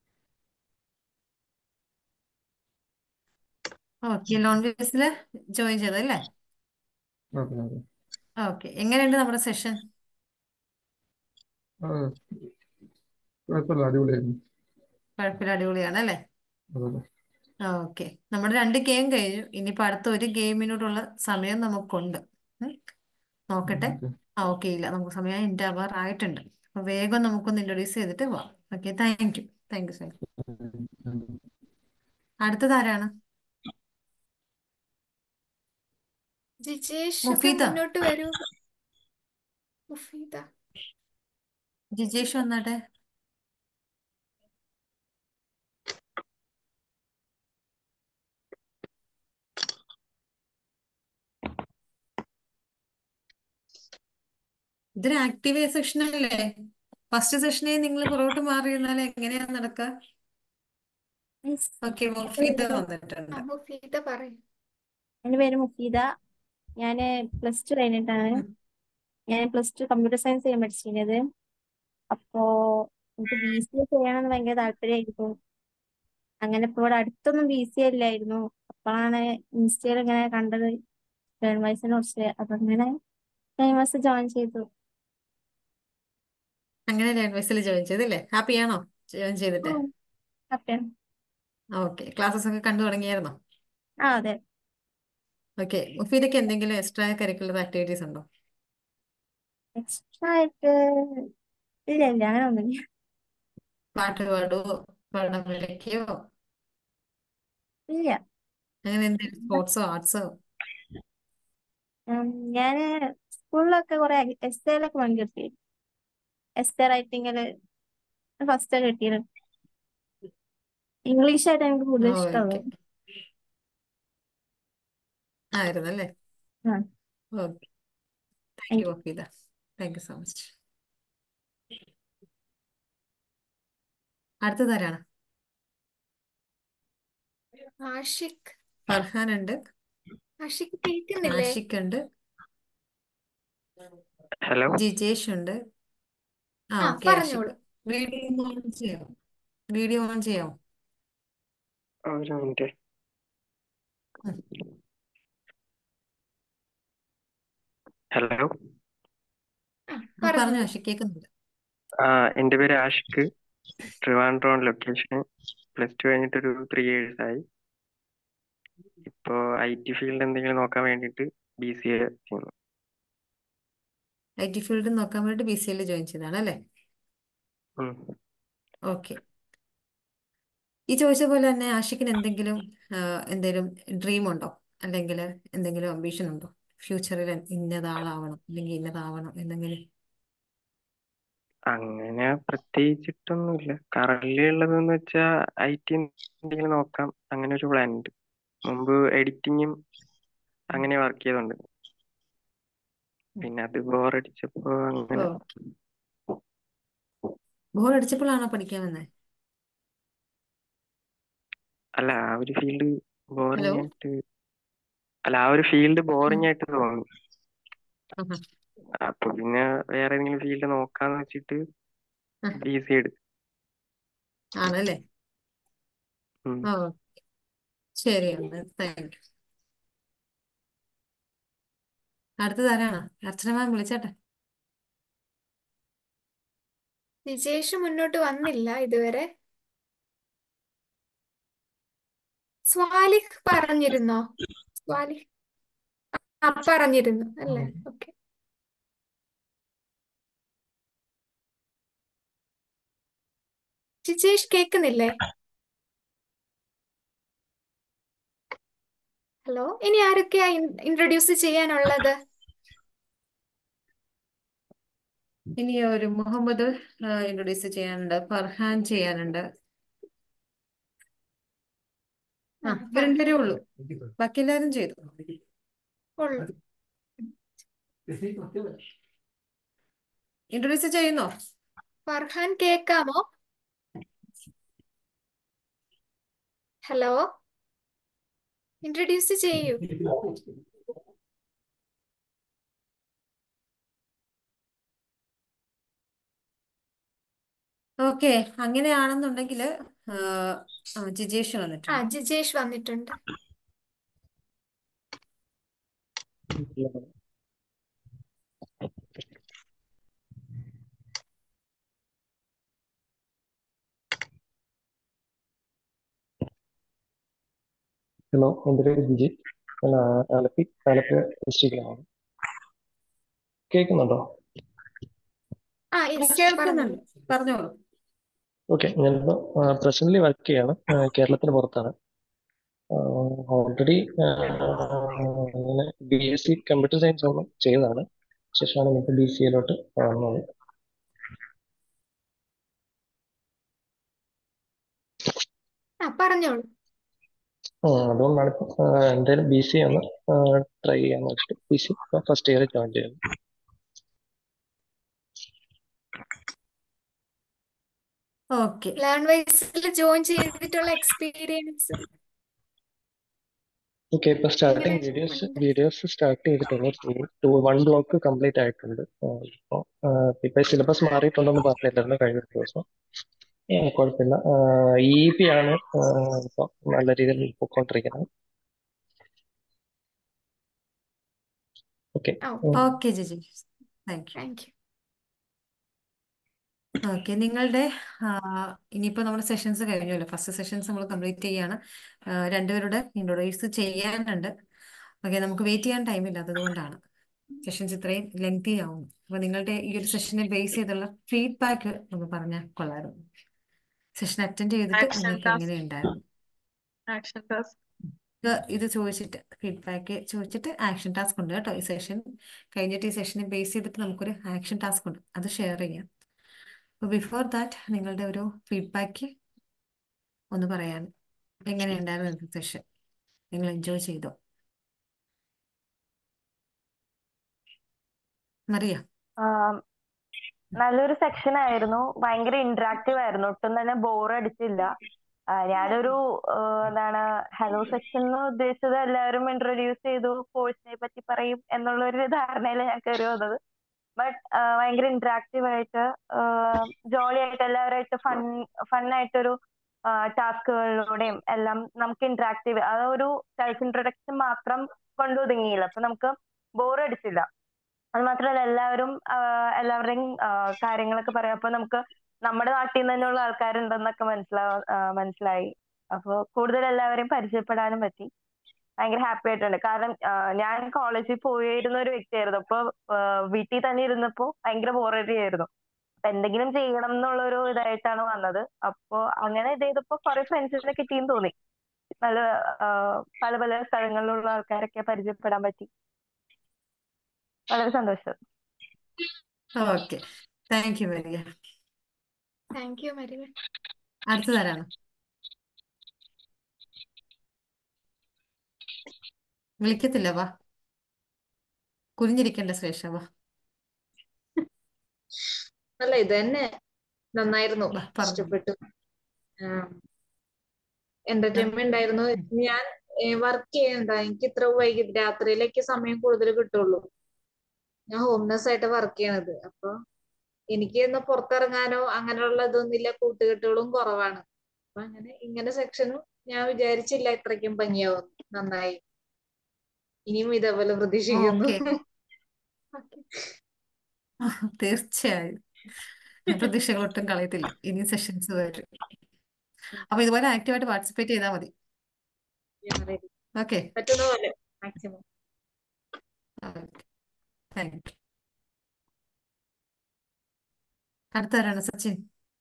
ഓക്കെ. ലോൺവേസിൽ ജോയിൻ ചെയ്തല്ലേ? അതെ അതെ. ഓക്കെ. എങ്ങനെയുണ്ട് നമ്മുടെ സെഷൻ? കുഴപ്പമില്ല, അടിപൊളിയായിരുന്നു. കുഴപ്പമില്ല, അടിപൊളിയാണ് അല്ലേ? അതെ. ഓക്കെ. നമ്മുടെ 2 ഗെയിം കഴിഞ്ഞു. ഇനിയിപ്പോൾ അടുത്ത ഒരു ഗെയിമിനോടുള്ള സമയം നമുക്കുണ്ട്. നോക്കട്ടെ. ഓക്കെ. ഇല്ല, നമുക്ക് സമയം എൻ്റെ ആവാറായിട്ടുണ്ട്. അപ്പോൾ വേഗം നമുക്കൊന്ന് ഇൻട്രൊഡ്യൂസ് ചെയ്തിട്ട് പോവാം. ഓക്കെ. Thank you sir. അടുത്തത് ആരാണ്? ജിജേഷ് ഒക്കെ മുഫീദ. മുന്നോട്ട് വരൂ. മുഫീദ ജിജേഷ് വന്നാട്ടെ. ഇതൊരു ആക്റ്റീവ് സെഷൻ അല്ലേ? ഫസ്റ്റ് സെഷനെ നിങ്ങൾ പുറകോട്ട് മാറി നിന്നാൽ എങ്ങനെയാ നടക്കുക? ഓക്കെ. മുഫീദ വന്നിട്ടുണ്ട്. മുഫീദ പറയും. എൻ്റെ പേര് മുഫീദ. ഞാൻ +2 കഴിഞ്ഞിട്ടാണ്. ഞാൻ +2 കമ്പ്യൂട്ടർ സയൻസ് ചെയ്യാൻ പഠിച്ചിരുന്നത്. അപ്പോ എനിക്ക് BCA ചെയ്യണമെന്ന് ഭയങ്കര താല്പര്യമായിരുന്നു. അങ്ങനെ ഇപ്പോൾ ഇവിടെ അടുത്തൊന്നും BCA ഇല്ലായിരുന്നു. അപ്പോഴാണ് ഇൻസ്റ്റയിൽ ഇങ്ങനെ കണ്ടത് ലേൺവൈസിനെ കുറിച്ച്. അപ്പൊ അങ്ങനെ ലേൺവൈസ് ജോയിൻ ചെയ്തു. അങ്ങനെ ലേൺവൈസിൽ ജോയിൻ ചെയ്തല്ലേ? ഹാപ്പിയാണോ ജോയിൻ ചെയ്തിട്ട്? ഹാപ്പിയാണ്. ഓക്കെ. ക്ലാസ്സസ് ഒക്കെ കണ്ടു തുടങ്ങിയായിരുന്നോ? അതെ. ഓക്കെ. മുഫീദയ്ക്ക് എന്തെങ്കിലും എക്സ്ട്രാ കരിക്കുലർ ആക്ടിവിറ്റീസ് ഉണ്ടോ? എക്സ്ട്രാ ആയിട്ട് ഇല്ല അങ്ങനെ ഒന്നുമില്ല. പാട്ട് പാടുവോ? പടം വരയ്ക്കുകയോ? ഇല്ല. അങ്ങനെ എന്തെങ്കിലും സ്പോർട്സോ ആർട്സോ? ഞാൻ സ്കൂളിലൊക്കെ കുറെ എസ്സേയിലൊക്കെ പങ്കെടുത്തിരുന്നു. എസ്സേ റൈറ്റിങ്ങില് ഫസ്റ്റ് കിട്ടിയിരുന്നു. ഇംഗ്ലീഷായിട്ട് എനിക്ക് കൂടുതൽ ഇഷ്ടമുള്ളത്. ഓക്കെ. ആയിരുന്നല്ലേ? Okay. Thank you Mufeeda. Thank you so much. അടുത്തതാരാണ്? ആഷിഖ്. ഫർഹാൻ ഉണ്ട്. ആഷിഖ് കേൾക്കുന്നില്ലേ? ആഷിഖ് ഉണ്ട്. ഹലോ. ജിജേഷ് ഉണ്ട്. ഓക്കെ. ആഷിഖ് പറഞ്ഞോളൂ. വീഡിയോ ഓൺ ചെയ്യാം. വീഡിയോ ഓൺ ചെയ്യാം. ഒരു മിനിറ്റ്. ഹലോ. പറഞ്ഞു ആഷിഖ്, കേൾക്കുന്നുണ്ട്. എൻ്റെ പേര് ആഷിഖ്. ട്രിവാൻഡ്രം ലൊക്കേഷൻ. +2 കഴിഞ്ഞിട്ടൊരു 3 years ആയി. ഇപ്പോ IT ഫീൽഡ് എന്തെങ്കിലും നോക്കാൻ വേണ്ടിയിട്ട് BCA ചെയ്യുന്നു. IT ഫീൽഡ് നോക്കാൻ വേണ്ടി BCA ജോയിൻ ചെയ്തതാണ് അല്ലേ? ഓക്കെ. ഈ ചോദിച്ച പോലെ തന്നെ ആഷിക്കിന് എന്തെങ്കിലും ഡ്രീം ഉണ്ടോ, അല്ലെങ്കിൽ എന്തെങ്കിലും അംബീഷൻ ഉണ്ടോ, ഫ്യൂച്ചറിൽ ഇന്നതാളാവണം അല്ലെങ്കിൽ ഇന്നതാവണം എന്തെങ്കിലും? അങ്ങനെ പ്രത്യേകിച്ചിട്ടൊന്നുമില്ല. കറന്റ് ഉള്ളതെന്ന് വെച്ചാൽ IT എന്തെങ്കിലും നോക്കാം, അങ്ങനെ ഒരു പ്ലാൻ ഉണ്ട്. മുമ്പ് എഡിറ്റിങ്ങും അങ്ങനെ വർക്ക് ചെയ്തോണ്ട്, പിന്നെ അത് ബോറടിച്ചപ്പോ അങ്ങനെ. ബോർ അടിച്ചപ്പോഴാണോ പഠിക്കാൻ വന്നത്? അല്ല, ആ ഒരു ഫീൽഡ് ഹലോ. ബോറിംഗ് ആയിട്ട് തോന്നി. ആഹാ. അപ്പൊ പിന്നെ വേറെ ഏതെങ്കിലും ഫീൽഡ് നോക്കാന്ന് വെച്ചിട്ട് ആഹാ. BC എടുത്തു. ആണല്ലേ. ഉം. ഓ, ശരിയാണ്. Thank you. അടുത്തതാരാണ്? അർച്ചന മാം വിളിച്ചോട്ടെ. വിജേഷ് മുന്നോട്ട് വന്നില്ല ഇതുവരെ. സ്വാലിഹ് പറഞ്ഞിരുന്നോ? സ്വാലിഹ് പറഞ്ഞിരുന്നു അല്ലേ? ഓക്കെ. ജിജേഷ് കേക്കുന്നില്ലേ? ഹലോ, ഇനി ആരൊക്കെയാ ഇൻട്രൊഡ്യൂസ് ചെയ്യാനുള്ളത്? ഇനി ഒരു മുഹമ്മദ് ഇൻട്രൊഡ്യൂസ് ചെയ്യാനുണ്ട്, ഫർഹാൻ ചെയ്യാനുണ്ട്. ഇവർ രണ്ടുപേരേ ഉള്ളൂ, ബാക്കി എല്ലാവരും ചെയ്തു. ഇൻട്രൊഡ്യൂസ് ചെയ്യുന്നോ? ഫർഹാൻ കേക്കാമോ? ഹലോ, ഇൻട്രൊഡ്യൂസ് ചെയ്യൂ. ഓക്കെ, അങ്ങനെയാണെന്നുണ്ടെങ്കിൽ ജിജേഷ് വന്നിട്ടുണ്ട്. ജിജേഷ് വന്നിട്ടുണ്ട്. ഹലോ, എൻ്റെ പേര് ജിജി. ഞാൻ ആലപ്പുഴ ഡിസ്ട്രിക്റ്റിലാണ്. കേൾക്കുന്നുണ്ടോ? കേൾക്കുന്നുണ്ട്, പറഞ്ഞോളൂ. ഓക്കെ, ഞാനിപ്പോൾ പ്രസന്റ്ലി വർക്ക് ചെയ്യാണ്, കേരളത്തിന് പുറത്താണ്. ഓൾറെഡി അങ്ങനെ BSc കമ്പ്യൂട്ടർ സയൻസ് ആണ് ചെയ്തതാണ്, ശേഷമാണ് എനിക്ക് BCAയിലോട്ട് വന്നത്. പറഞ്ഞോളൂ. അതുകൊണ്ടാണ് ഇപ്പം എന്തായാലും BCA ഒന്ന് ട്രൈ ചെയ്യാന്ന് വെച്ചിട്ട് BC ഫസ്റ്റ് ഇയർ ജോയിൻ ചെയ്യുന്നു. ഓക്കെ, ലേൺവൈസിൽ ജോയിൻ ചെയ്തിട്ടുള്ള എക്സ്പീരിയൻസ്? ഓക്കെ, ഇപ്പൊ സ്റ്റാർട്ടിങ് വീഡിയോസ് സ്റ്റാർട്ട് ചെയ്തിട്ടുള്ളൂ. 1 ബ്ലോക്ക് കംപ്ലീറ്റ് ആയിട്ടുണ്ട്. ഇപ്പൊ സിലബസ് മാറിയിട്ടുണ്ടെന്ന് പറഞ്ഞില്ലായിരുന്നു കഴിഞ്ഞ ദിവസം. കുഴപ്പമില്ല. EEP ആണ് ഇപ്പൊ നല്ല രീതിയിൽ പൊക്കോണ്ടിരിക്കുന്നത്. Okay. Okay Jiji, thank you. Okay, നിങ്ങളുടെ ഇനിയിപ്പോൾ നമ്മുടെ സെഷൻസ് കഴിഞ്ഞല്ലോ. ഫസ്റ്റ് സെഷൻസ് നമ്മൾ കംപ്ലീറ്റ് ചെയ്യാണ്. രണ്ടുപേരുടെ ഇൻട്രൊഡ്യൂസ് ചെയ്യാനുണ്ട്. ഓക്കെ, നമുക്ക് വെയിറ്റ് ചെയ്യാൻ ടൈമില്ല, അതുകൊണ്ടാണ് സെഷൻസ് ഇത്രയും ലെങ്തി ആവും. അപ്പോൾ നിങ്ങളുടെ ഈ ഒരു സെഷനെ ബേസ് ചെയ്തുള്ള ഫീഡ്ബാക്ക് ഒന്ന് പറഞ്ഞാൽ കൊള്ളായിരുന്നു. സെഷൻ അറ്റൻഡ് ചെയ്തിട്ട് നിങ്ങൾക്ക് എങ്ങനെയുണ്ടായിരുന്നു ഇത് ചോദിച്ചിട്ട്, ഫീഡ്ബാക്ക് ചോദിച്ചിട്ട് ആക്ഷൻ ടാസ്ക് ഉണ്ട് കേട്ടോ. ഈ സെഷൻ കഴിഞ്ഞിട്ട് ഈ സെഷനെ ബേസ് ചെയ്തിട്ട് നമുക്കൊരു ആക്ഷൻ ടാസ്ക് ഉണ്ട്, അത് ഷെയർ ചെയ്യാം. അപ്പോൾ ബിഫോർ ദാറ്റ് നിങ്ങളുടെ ഒരു ഫീഡ്ബാക്ക് ഒന്ന് പറയാൻ. എങ്ങനെയുണ്ടായിരുന്നു സെഷൻ? നിങ്ങൾ എൻജോയ് ചെയ്തോ? മറിയ? നല്ലൊരു സെക്ഷൻ ആയിരുന്നു, ഭയങ്കര ഇന്ററാക്റ്റീവ് ആയിരുന്നു, ഒട്ടും തന്നെ ബോർ അടിച്ചില്ല. ഞാനൊരു എന്താണ് ഹലോ സെക്ഷൻ എന്ന് ഉദ്ദേശിച്ചത് എല്ലാവരും ഇൻട്രൊഡ്യൂസ് ചെയ്തു, കോഴ്സിനെ പറ്റി പറയും എന്നുള്ള ഒരു ധാരണയിൽ ഞാൻ കയറി വന്നത്. ബട്ട് ഭയങ്കര ഇന്ററാക്റ്റീവ് ആയിട്ട് ജോളി ആയിട്ട് എല്ലാവരുമായിട്ട് ഫണ്ണായിട്ടൊരു ടാസ്കുകളിലൂടെയും എല്ലാം നമുക്ക് ഇന്ററാക്റ്റീവ്, അതൊരു സെൽഫ് ഇൻട്രൊഡക്ഷൻ മാത്രം കൊണ്ടൊതുങ്ങിയില്ല. അപ്പൊ നമുക്ക് ബോർ അടിച്ചില്ല. അത് മാത്രമല്ല എല്ലാവരുടെയും കാര്യങ്ങളൊക്കെ പറയാം. അപ്പൊ നമുക്ക് നമ്മുടെ നാട്ടിൽ നിന്ന് തന്നെയുള്ള ആൾക്കാരുണ്ടെന്നൊക്കെ മനസ്സിലായി. അപ്പൊ കൂടുതൽ എല്ലാവരെയും പരിചയപ്പെടാനും പറ്റി. ഭയങ്കര ഹാപ്പി ആയിട്ടുണ്ട്. കാരണം ഞാൻ കോളേജിൽ പോയിരുന്ന ഒരു വ്യക്തിയായിരുന്നു. അപ്പൊ വീട്ടിൽ തന്നെ ഇരുന്നപ്പോ ഭയങ്കര ബോറടിയായിരുന്നു. അപ്പൊ എന്തെങ്കിലും ചെയ്യണം എന്നുള്ളൊരു ഇതായിട്ടാണ് വന്നത്. അപ്പൊ അങ്ങനെ ഇത് ചെയ്തപ്പോ കുറെ ഫ്രണ്ട്സിനെ കിട്ടിയെന്ന് തോന്നി. പല പല പല സ്ഥലങ്ങളിലുള്ള ആൾക്കാരൊക്കെ പരിചയപ്പെടാൻ പറ്റി. വളരെ സന്തോഷം. Okay, thank you Maria. Thank you Maria. അടുത്തതാരാണ്? വിളിക്കത്തില്ല, വാ. കുനിഞ്ഞിരിക്കണ്ട ശ്രേഷ, വാ അല്ല ഇത് തന്നെ നന്നായിരുന്നു, വാ പറഞ്ഞു. ഇഷ്ടപ്പെട്ടു. എന്റർടൈൻമെന്റ് ആയിരുന്നു. ഞാൻ വർക്ക് ചെയ്യണ്ട, എനിക്ക് ഇത്ര വൈകി രാത്രിയിലേക്ക് സമയം കൂടുതൽ കിട്ടുള്ളൂ. ഞാൻ ഹോം നഴ്സ് ആയിട്ട് വർക്ക് ചെയ്യണത്. അപ്പൊ എനിക്ക് ഇന്ന് പുറത്തിറങ്ങാനോ അങ്ങനെയുള്ള ഇതൊന്നുമില്ല, കൂട്ടുകെട്ടുകളും കുറവാണ്. അപ്പൊ ഇങ്ങനെ സെക്ഷനും ഞാൻ വിചാരിച്ചില്ല ഇത്രയ്ക്കും ഭംഗിയാവും. നന്നായി, ഇനിയും ഇതേപോലെ പ്രതീക്ഷിക്കുന്നു. ഓക്കെ, തീർച്ചയായും പ്രതീക്ഷകൾ ഒട്ടും കളയത്തില്ല. ഇനി സെഷൻസ് വരും. അപ്പൊ ഇതുപോലെ ആക്റ്റീവായിട്ട് പാർട്ടിസിപ്പേറ്റ് ചെയ്താൽ മതി. ഓക്കെ, പറ്റുന്ന പോലെ മാക്സിമം. Thank you. അടുത്താരാണ്? സച്ചിൻ.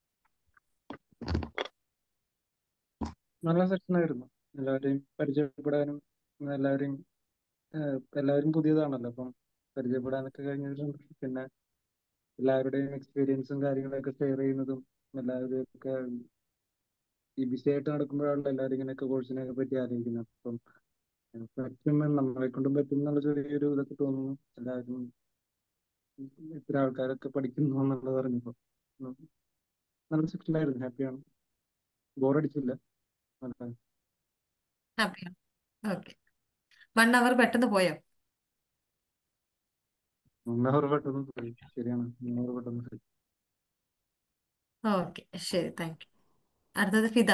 നല്ല സെക്ഷനായിരുന്നു. എല്ലാവരെയും പരിചയപ്പെടാനും എല്ലാവരെയും എല്ലാവരും പുതിയതാണല്ലോ, അപ്പം പരിചയപ്പെടാനൊക്കെ കഴിഞ്ഞതിലും പിന്നെ എല്ലാവരുടെയും എക്സ്പീരിയൻസും കാര്യങ്ങളൊക്കെ ഷെയർ ചെയ്യുന്നതും എല്ലാവരും ഒക്കെ ഈ ബിസി ആയിട്ട് നടക്കുമ്പോഴാണല്ലോ എല്ലാവരും ഇങ്ങനെയൊക്കെ കോഴ്സിനെയൊക്കെ പറ്റി ആലോചിക്കുന്നത്. അപ്പം പറ്റും, നമ്മളെ കൊണ്ടും പറ്റും എന്നുള്ള ചെറിയൊരു ഇതൊക്കെ തോന്നുന്നു. എല്ലാവരും ഇത്ര ആൾക്കാരൊക്കെ പഠിക്കുന്നു എന്നുള്ളത് അറിഞ്ഞപ്പോൾ നല്ല സെക്ഷനായിരുന്നു. ഹാപ്പിയാണ്, ബോറടിച്ചില്ല. നല്ല ഹാപ്പിയാണ്. ഓക്കെ, 1 അവർ പെട്ടെന്ന് പോയോ? 1 അവർ പെട്ടെന്ന് പോയി. ശരിയാണ്, 1 അവർ പെട്ടെന്ന് പോയി. ഓക്കെ, ശരി, താങ്ക് യു. അടുത്തത് ഫിദ.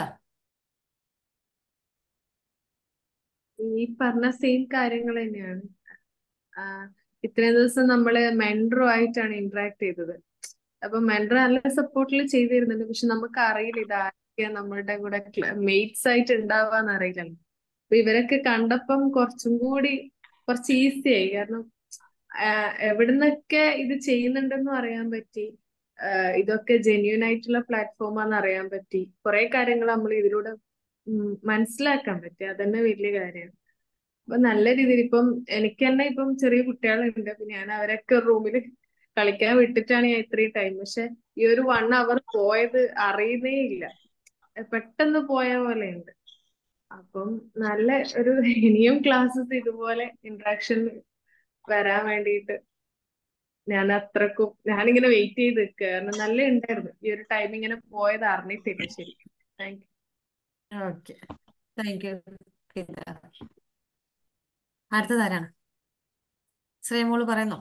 ഈ പറഞ്ഞ സെയിം കാര്യങ്ങൾ തന്നെയാണ്. ഇത്രയും ദിവസം നമ്മള് മെൻഡറും ആയിട്ടാണ് ഇന്ററാക്ട് ചെയ്തത്. അപ്പൊ മെൻഡർ നല്ല സപ്പോർട്ടിൽ ചെയ്തിരുന്നുണ്ട്. പക്ഷെ നമുക്ക് അറിയില്ല ഇതാരൊക്കെയാ നമ്മളുടെ കൂടെ മെയ്റ്റ്സ് ആയിട്ട് ഉണ്ടാവാന്ന് അറിയില്ലല്ലോ. അപ്പൊ ഇവരൊക്കെ കണ്ടപ്പം കുറച്ച് ഈസി ആയി. കാരണം എവിടുന്നൊക്കെ ഇത് ചെയ്യുന്നുണ്ടെന്നും അറിയാൻ പറ്റി. ഇതൊക്കെ ജെന്യൂൻ ആയിട്ടുള്ള പ്ലാറ്റ്ഫോമാന്ന് അറിയാൻ പറ്റി. കുറെ കാര്യങ്ങൾ നമ്മൾ ഇതിലൂടെ മനസ്സിലാക്കാൻ പറ്റി. അതന്നെ വലിയ കാര്യമാണ്. അപ്പൊ നല്ല രീതിയിൽ ഇപ്പം എനിക്ക് തന്നെ ഇപ്പം ചെറിയ കുട്ടികളുണ്ട്. അപ്പൊ ഞാൻ അവരൊക്കെ റൂമിൽ കളിക്കാൻ വിട്ടിട്ടാണ് ഞാൻ ഇത്രയും ടൈം. പക്ഷെ ഈ ഒരു 1 അവർ പോയത് അറിയുന്നേ ഇല്ല. പെട്ടെന്ന് പോയ പോലെയുണ്ട്. അപ്പം നല്ല ഒരു ഇനിയും ക്ലാസ്സസ് ഇതുപോലെ ഇന്ററാക്ഷൻ വരാൻ വേണ്ടിയിട്ട് ഞാനിങ്ങനെ വെയിറ്റ് ചെയ്ത് നിൽക്കുക. കാരണം നല്ല ഉണ്ടായിരുന്നു. ഈ ഒരു ടൈം ഇങ്ങനെ പോയത് അറിഞ്ഞിട്ടില്ല ശരിക്കും. Thank you. Okay, thank you Fida. അടുത്തതാരാണ്? ശ്രീമോള് പറയുന്നോ?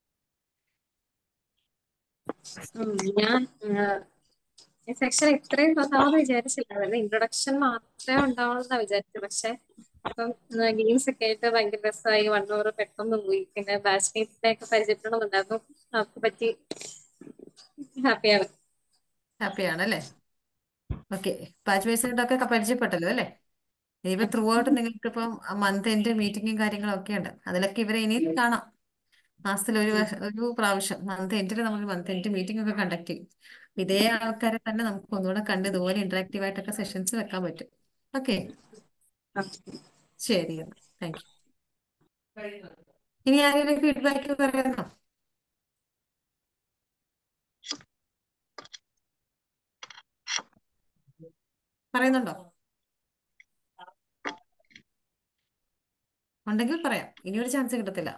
ഞാൻ സെക്ഷൻ ഇത്രയും ഉണ്ടാവുമെന്ന് വിചാരിച്ചില്ല. അതിന്റെ ഇൻട്രൊഡക്ഷൻ മാത്രമേ ഉണ്ടാവുള്ളൂ വിചാരിച്ചത്. പക്ഷെ ഇപ്പം ഗെയിംസ് ഒക്കെ ആയിട്ട് ഭയങ്കര രസമായി. 1 അവർ പെട്ടെന്ന് പോയി. പിന്നെ ബാച്ച്മേറ്റ്സിനെ ഒക്കെ പരിചയപ്പെടണമെന്നുണ്ടായിരുന്നു. അവർക്ക് പറ്റി. ഹാപ്പിയാണ്. ഹാപ്പിയാണ് അല്ലേ? ഓക്കെ, ബാച്ച് വൈസായിട്ടൊക്കെ പരിചയപ്പെട്ടല്ലോ അല്ലേ? ഇനിയിപ്പോ ത്രൂ ഔട്ട് നിങ്ങൾക്ക് ഇപ്പം മന്ത് എൻഡ് മീറ്റിങ്ങും കാര്യങ്ങളും ഒക്കെ ഉണ്ട്. അതിലൊക്കെ ഇവരെ ഇനിയും കാണാം. മാസത്തിൽ ഒരു പ്രാവശ്യം മന്ത് എൻഡിൽ നമ്മൾ മന്ത് എൻഡ് മീറ്റിംഗ് ഒക്കെ കണ്ടക്ട് ചെയ്യും. ഇതേ ആൾക്കാരെ തന്നെ നമുക്ക് ഒന്നുകൂടെ കണ്ട് ഇതുപോലെ ഇന്ററാക്റ്റീവ് ആയിട്ടൊക്കെ സെഷൻസ് വെക്കാൻ പറ്റും. ഓക്കെ, ശരി, താങ്ക് യു. ഇനി ആരെങ്കിലും ഫീഡ്ബാക്ക് പറയുന്നോ? പറയുന്നുണ്ടോ? ഉണ്ടെങ്കിൽ പറയാം, ഇനിയൊരു ചാൻസ് കിട്ടത്തില്ല.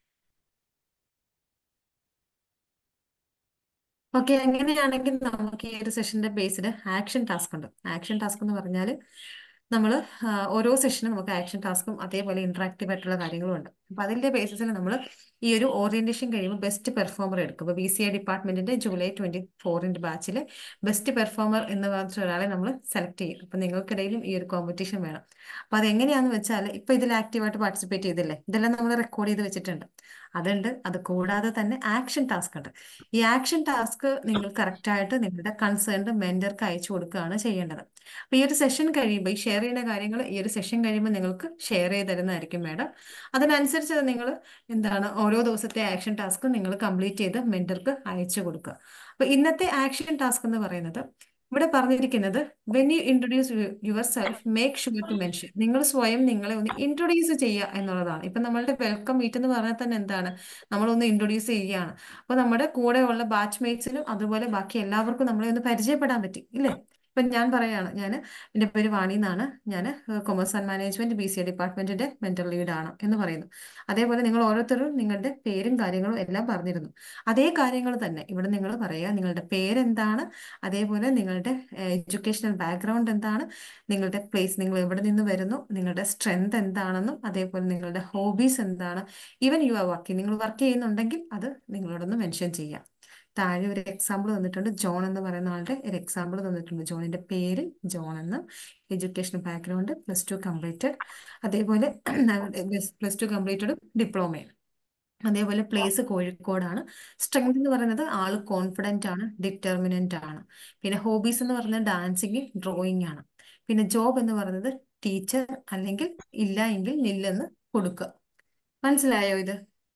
ഓക്കെ, അങ്ങനെയാണെങ്കിൽ നമുക്ക് ഈ ഒരു സെഷന്റെ ബേസ്ഡ് ആക്ഷൻ ടാസ്ക് ഉണ്ട്. ആക്ഷൻ ടാസ്ക് എന്ന് പറഞ്ഞാൽ നമ്മൾ ഓരോ സെഷനും നമുക്ക് ആക്ഷൻ ടാസ്കും അതേപോലെ ഇന്ററാക്റ്റീവ് ആയിട്ടുള്ള കാര്യങ്ങളും ഉണ്ട്. അപ്പൊ അതിന്റെ ബേസിസിൽ നമ്മൾ ഈ ഒരു ഓറിയന്റേഷൻ കഴിയുമ്പോൾ ബെസ്റ്റ് പെർഫോമർ എടുക്കും. ഇപ്പോൾ BCA ഡിപ്പാർട്ട്മെന്റിന്റെ July 24 ബാച്ചിൽ ബെസ്റ്റ് പെർഫോമർ എന്ന് പറഞ്ഞ ഒരാളെ നമ്മൾ സെലക്ട് ചെയ്യും. അപ്പൊ നിങ്ങൾക്കിടയിലും ഈ ഒരു കോമ്പറ്റീഷൻ വേണം. അപ്പൊ അതെങ്ങനെയാന്ന് വെച്ചാൽ ഇപ്പൊ ഇതിൽ ആക്റ്റീവായിട്ട് പാർട്ടിസിപ്പേറ്റ് ചെയ്തില്ലേ, ഇതെല്ലാം നമ്മൾ റെക്കോർഡ് ചെയ്ത് വെച്ചിട്ടുണ്ട്. അതുണ്ട്. അത് കൂടാതെ തന്നെ ആക്ഷൻ ടാസ്ക് ഉണ്ട്. ഈ ആക്ഷൻ ടാസ്ക് നിങ്ങൾ കറക്റ്റായിട്ട് നിങ്ങളുടെ കൺസേൺഡ് മെന്റർക്ക് അയച്ചു കൊടുക്കുകയാണ് ചെയ്യേണ്ടത്. അപ്പോൾ ഈ ഒരു സെഷൻ കഴിയുമ്പോൾ, ഈ ഷെയർ ചെയ്യുന്ന കാര്യങ്ങൾ ഈ ഒരു സെഷൻ കഴിയുമ്പോൾ നിങ്ങൾക്ക് ഷെയർ ചെയ്ത് തരുന്നതായിരിക്കും മാഡം. അതിനനുസരിച്ച് നിങ്ങൾ എന്താണ് ഓരോ ദിവസത്തെ ആക്ഷൻ ടാസ്ക് നിങ്ങൾ കംപ്ലീറ്റ് ചെയ്ത് മെന്റർക്ക് അയച്ചു കൊടുക്കുക. അപ്പോൾ ഇന്നത്തെ ആക്ഷൻ ടാസ്ക് എന്ന് പറയുന്നത് ഇവിടെ പറഞ്ഞിരിക്കുന്നത്, when you introduce yourself make sure to mention. നിങ്ങൾ സ്വയം നിങ്ങളെ ഒന്ന് ഇൻട്രൊഡ്യൂസ് ചെയ്യുക എന്നുള്ളതാണ്. ഇപ്പം നമ്മളുടെ വെൽക്കം മീറ്റ് എന്ന് പറഞ്ഞാൽ തന്നെ എന്താണ്, നമ്മളൊന്ന് ഇൻട്രൊഡ്യൂസ് ചെയ്യുകയാണ്. അപ്പോൾ നമ്മുടെ കൂടെയുള്ള ബാച്ച് മേറ്റ്സിനും അതുപോലെ ബാക്കി എല്ലാവർക്കും നമ്മളെ ഒന്ന് പരിചയപ്പെടാൻ പറ്റി ഇല്ലേ? ഇപ്പം ഞാൻ പറയാണ്, എൻ്റെ പേര് വാണി എന്നാണ്, ഞാൻ കൊമേഴ്സ് ആൻഡ് മാനേജ്മെന്റ് BCA ഡിപ്പാർട്ട്മെന്റിന്റെ മെന്റർ ലീഡാണ് എന്ന് പറയുന്നു. അതേപോലെ നിങ്ങൾ ഓരോരുത്തരും നിങ്ങളുടെ പേരും കാര്യങ്ങളും എല്ലാം പറഞ്ഞിരുന്നു. അതേ കാര്യങ്ങൾ തന്നെ ഇവിടെ നിങ്ങൾ പറയുക, നിങ്ങളുടെ പേരെന്താണ്, അതേപോലെ നിങ്ങളുടെ എഡ്യൂക്കേഷണൽ ബാക്ക്ഗ്രൗണ്ട് എന്താണ്, നിങ്ങളുടെ പ്ലേസ്, നിങ്ങൾ എവിടെ നിന്ന് വരുന്നു, നിങ്ങളുടെ സ്ട്രെങ്ത് എന്താണെന്നും, അതേപോലെ നിങ്ങളുടെ ഹോബീസ് എന്താണ്. ഈവൻ യു ആർ വർക്കിംഗ്, നിങ്ങൾ വർക്ക് ചെയ്യുന്നുണ്ടെങ്കിൽ അത് നിങ്ങളോടൊന്ന് മെൻഷൻ ചെയ്യാം. താഴെ ഒരു എക്സാമ്പിൾ തന്നിട്ടുണ്ട്. ജോൺ എന്ന് പറയുന്ന ആളുടെ ഒരു എക്സാമ്പിൾ തന്നിട്ടുണ്ട്. ജോണിന്റെ പേര് ജോൺ എന്ന്, എഡ്യൂക്കേഷണൽ ബാക്ക്ഗ്രൗണ്ട് +2 കംപ്ലീറ്റഡ്, അതേപോലെ +2 കംപ്ലീറ്റഡ് ഡിപ്ലോമയാണ്, അതേപോലെ പ്ലേസ് കോഴിക്കോടാണ്. സ്ട്രെങ്ത് എന്ന് പറയുന്നത് ആള് കോൺഫിഡന്റ് ആണ്, ഡിറ്റർമിനന്റ് ആണ്. പിന്നെ ഹോബീസ് എന്ന് പറയുന്നത് ഡാൻസിങ്, ഡ്രോയിങ് ആണ്. പിന്നെ ജോബ് എന്ന് പറയുന്നത് ടീച്ചർ, അല്ലെങ്കിൽ ഇല്ല എങ്കിൽ നില്ലെന്ന് കൊടുക്കുക. മനസ്സിലായോ ഇത്?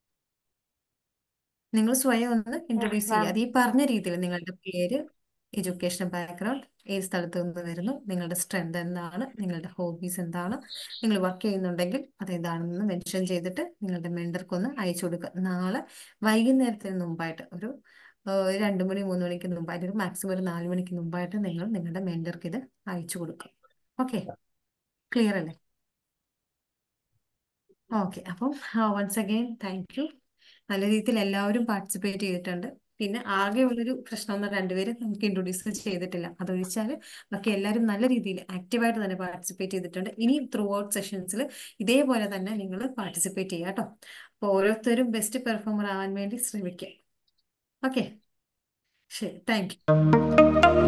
നിങ്ങൾ സ്വയം ഒന്ന് ഇൻട്രൊഡ്യൂസ് ചെയ്യുക. അത് ഈ പറഞ്ഞ രീതിയിൽ നിങ്ങളുടെ പേര്, എഡ്യൂക്കേഷൻ ബാക്ക്ഗ്രൗണ്ട്, ഏത് സ്ഥലത്ത് നിന്ന് വരുന്നു, നിങ്ങളുടെ സ്ട്രെങ്ത് എന്താണ്, നിങ്ങളുടെ ഹോബീസ് എന്താണ്, നിങ്ങൾ വർക്ക് ചെയ്യുന്നുണ്ടെങ്കിൽ അതെന്താണെന്ന് മെൻഷൻ ചെയ്തിട്ട് നിങ്ങളുടെ മെന്റർക്കൊന്ന് അയച്ചു കൊടുക്കുക. നാളെ വൈകുന്നേരത്തിന് മുമ്പായിട്ട് ഒരു 2 മണി 3 മണിക്ക് മുമ്പായിട്ട്, ഒരു മാക്സിമം ഒരു 4 മണിക്ക് മുമ്പായിട്ട് നിങ്ങൾ നിങ്ങളുടെ മെന്റർക്ക് ഇത് അയച്ചു കൊടുക്കുക. ഓക്കെ, ക്ലിയർ അല്ലേ? ഓക്കെ, അപ്പം വൺസ് അഗെയിൻ താങ്ക് യു. നല്ല രീതിയിൽ എല്ലാവരും പാർട്ടിസിപ്പേറ്റ് ചെയ്തിട്ടുണ്ട്. പിന്നെ ആകെ ഉള്ളൊരു പ്രശ്നം എന്ന് 2 പേര് നമുക്ക് ഇൻട്രൊഡ്യൂസ് ചെയ്തിട്ടില്ല. അതൊഴിച്ചാൽ ബാക്കി എല്ലാവരും നല്ല രീതിയിൽ ആക്റ്റീവായിട്ട് തന്നെ പാർട്ടിസിപ്പേറ്റ് ചെയ്തിട്ടുണ്ട്. ഇനി ത്രൂ ഔട്ട് സെഷൻസിൽ ഇതേപോലെ തന്നെ നിങ്ങൾ പാർട്ടിസിപ്പേറ്റ് ചെയ്യുക കേട്ടോ. അപ്പോൾ ഓരോരുത്തരും ബെസ്റ്റ് പെർഫോമർ ആവാൻ വേണ്ടി ശ്രമിക്കുക. ഓക്കെ, ശരി, താങ്ക് യു.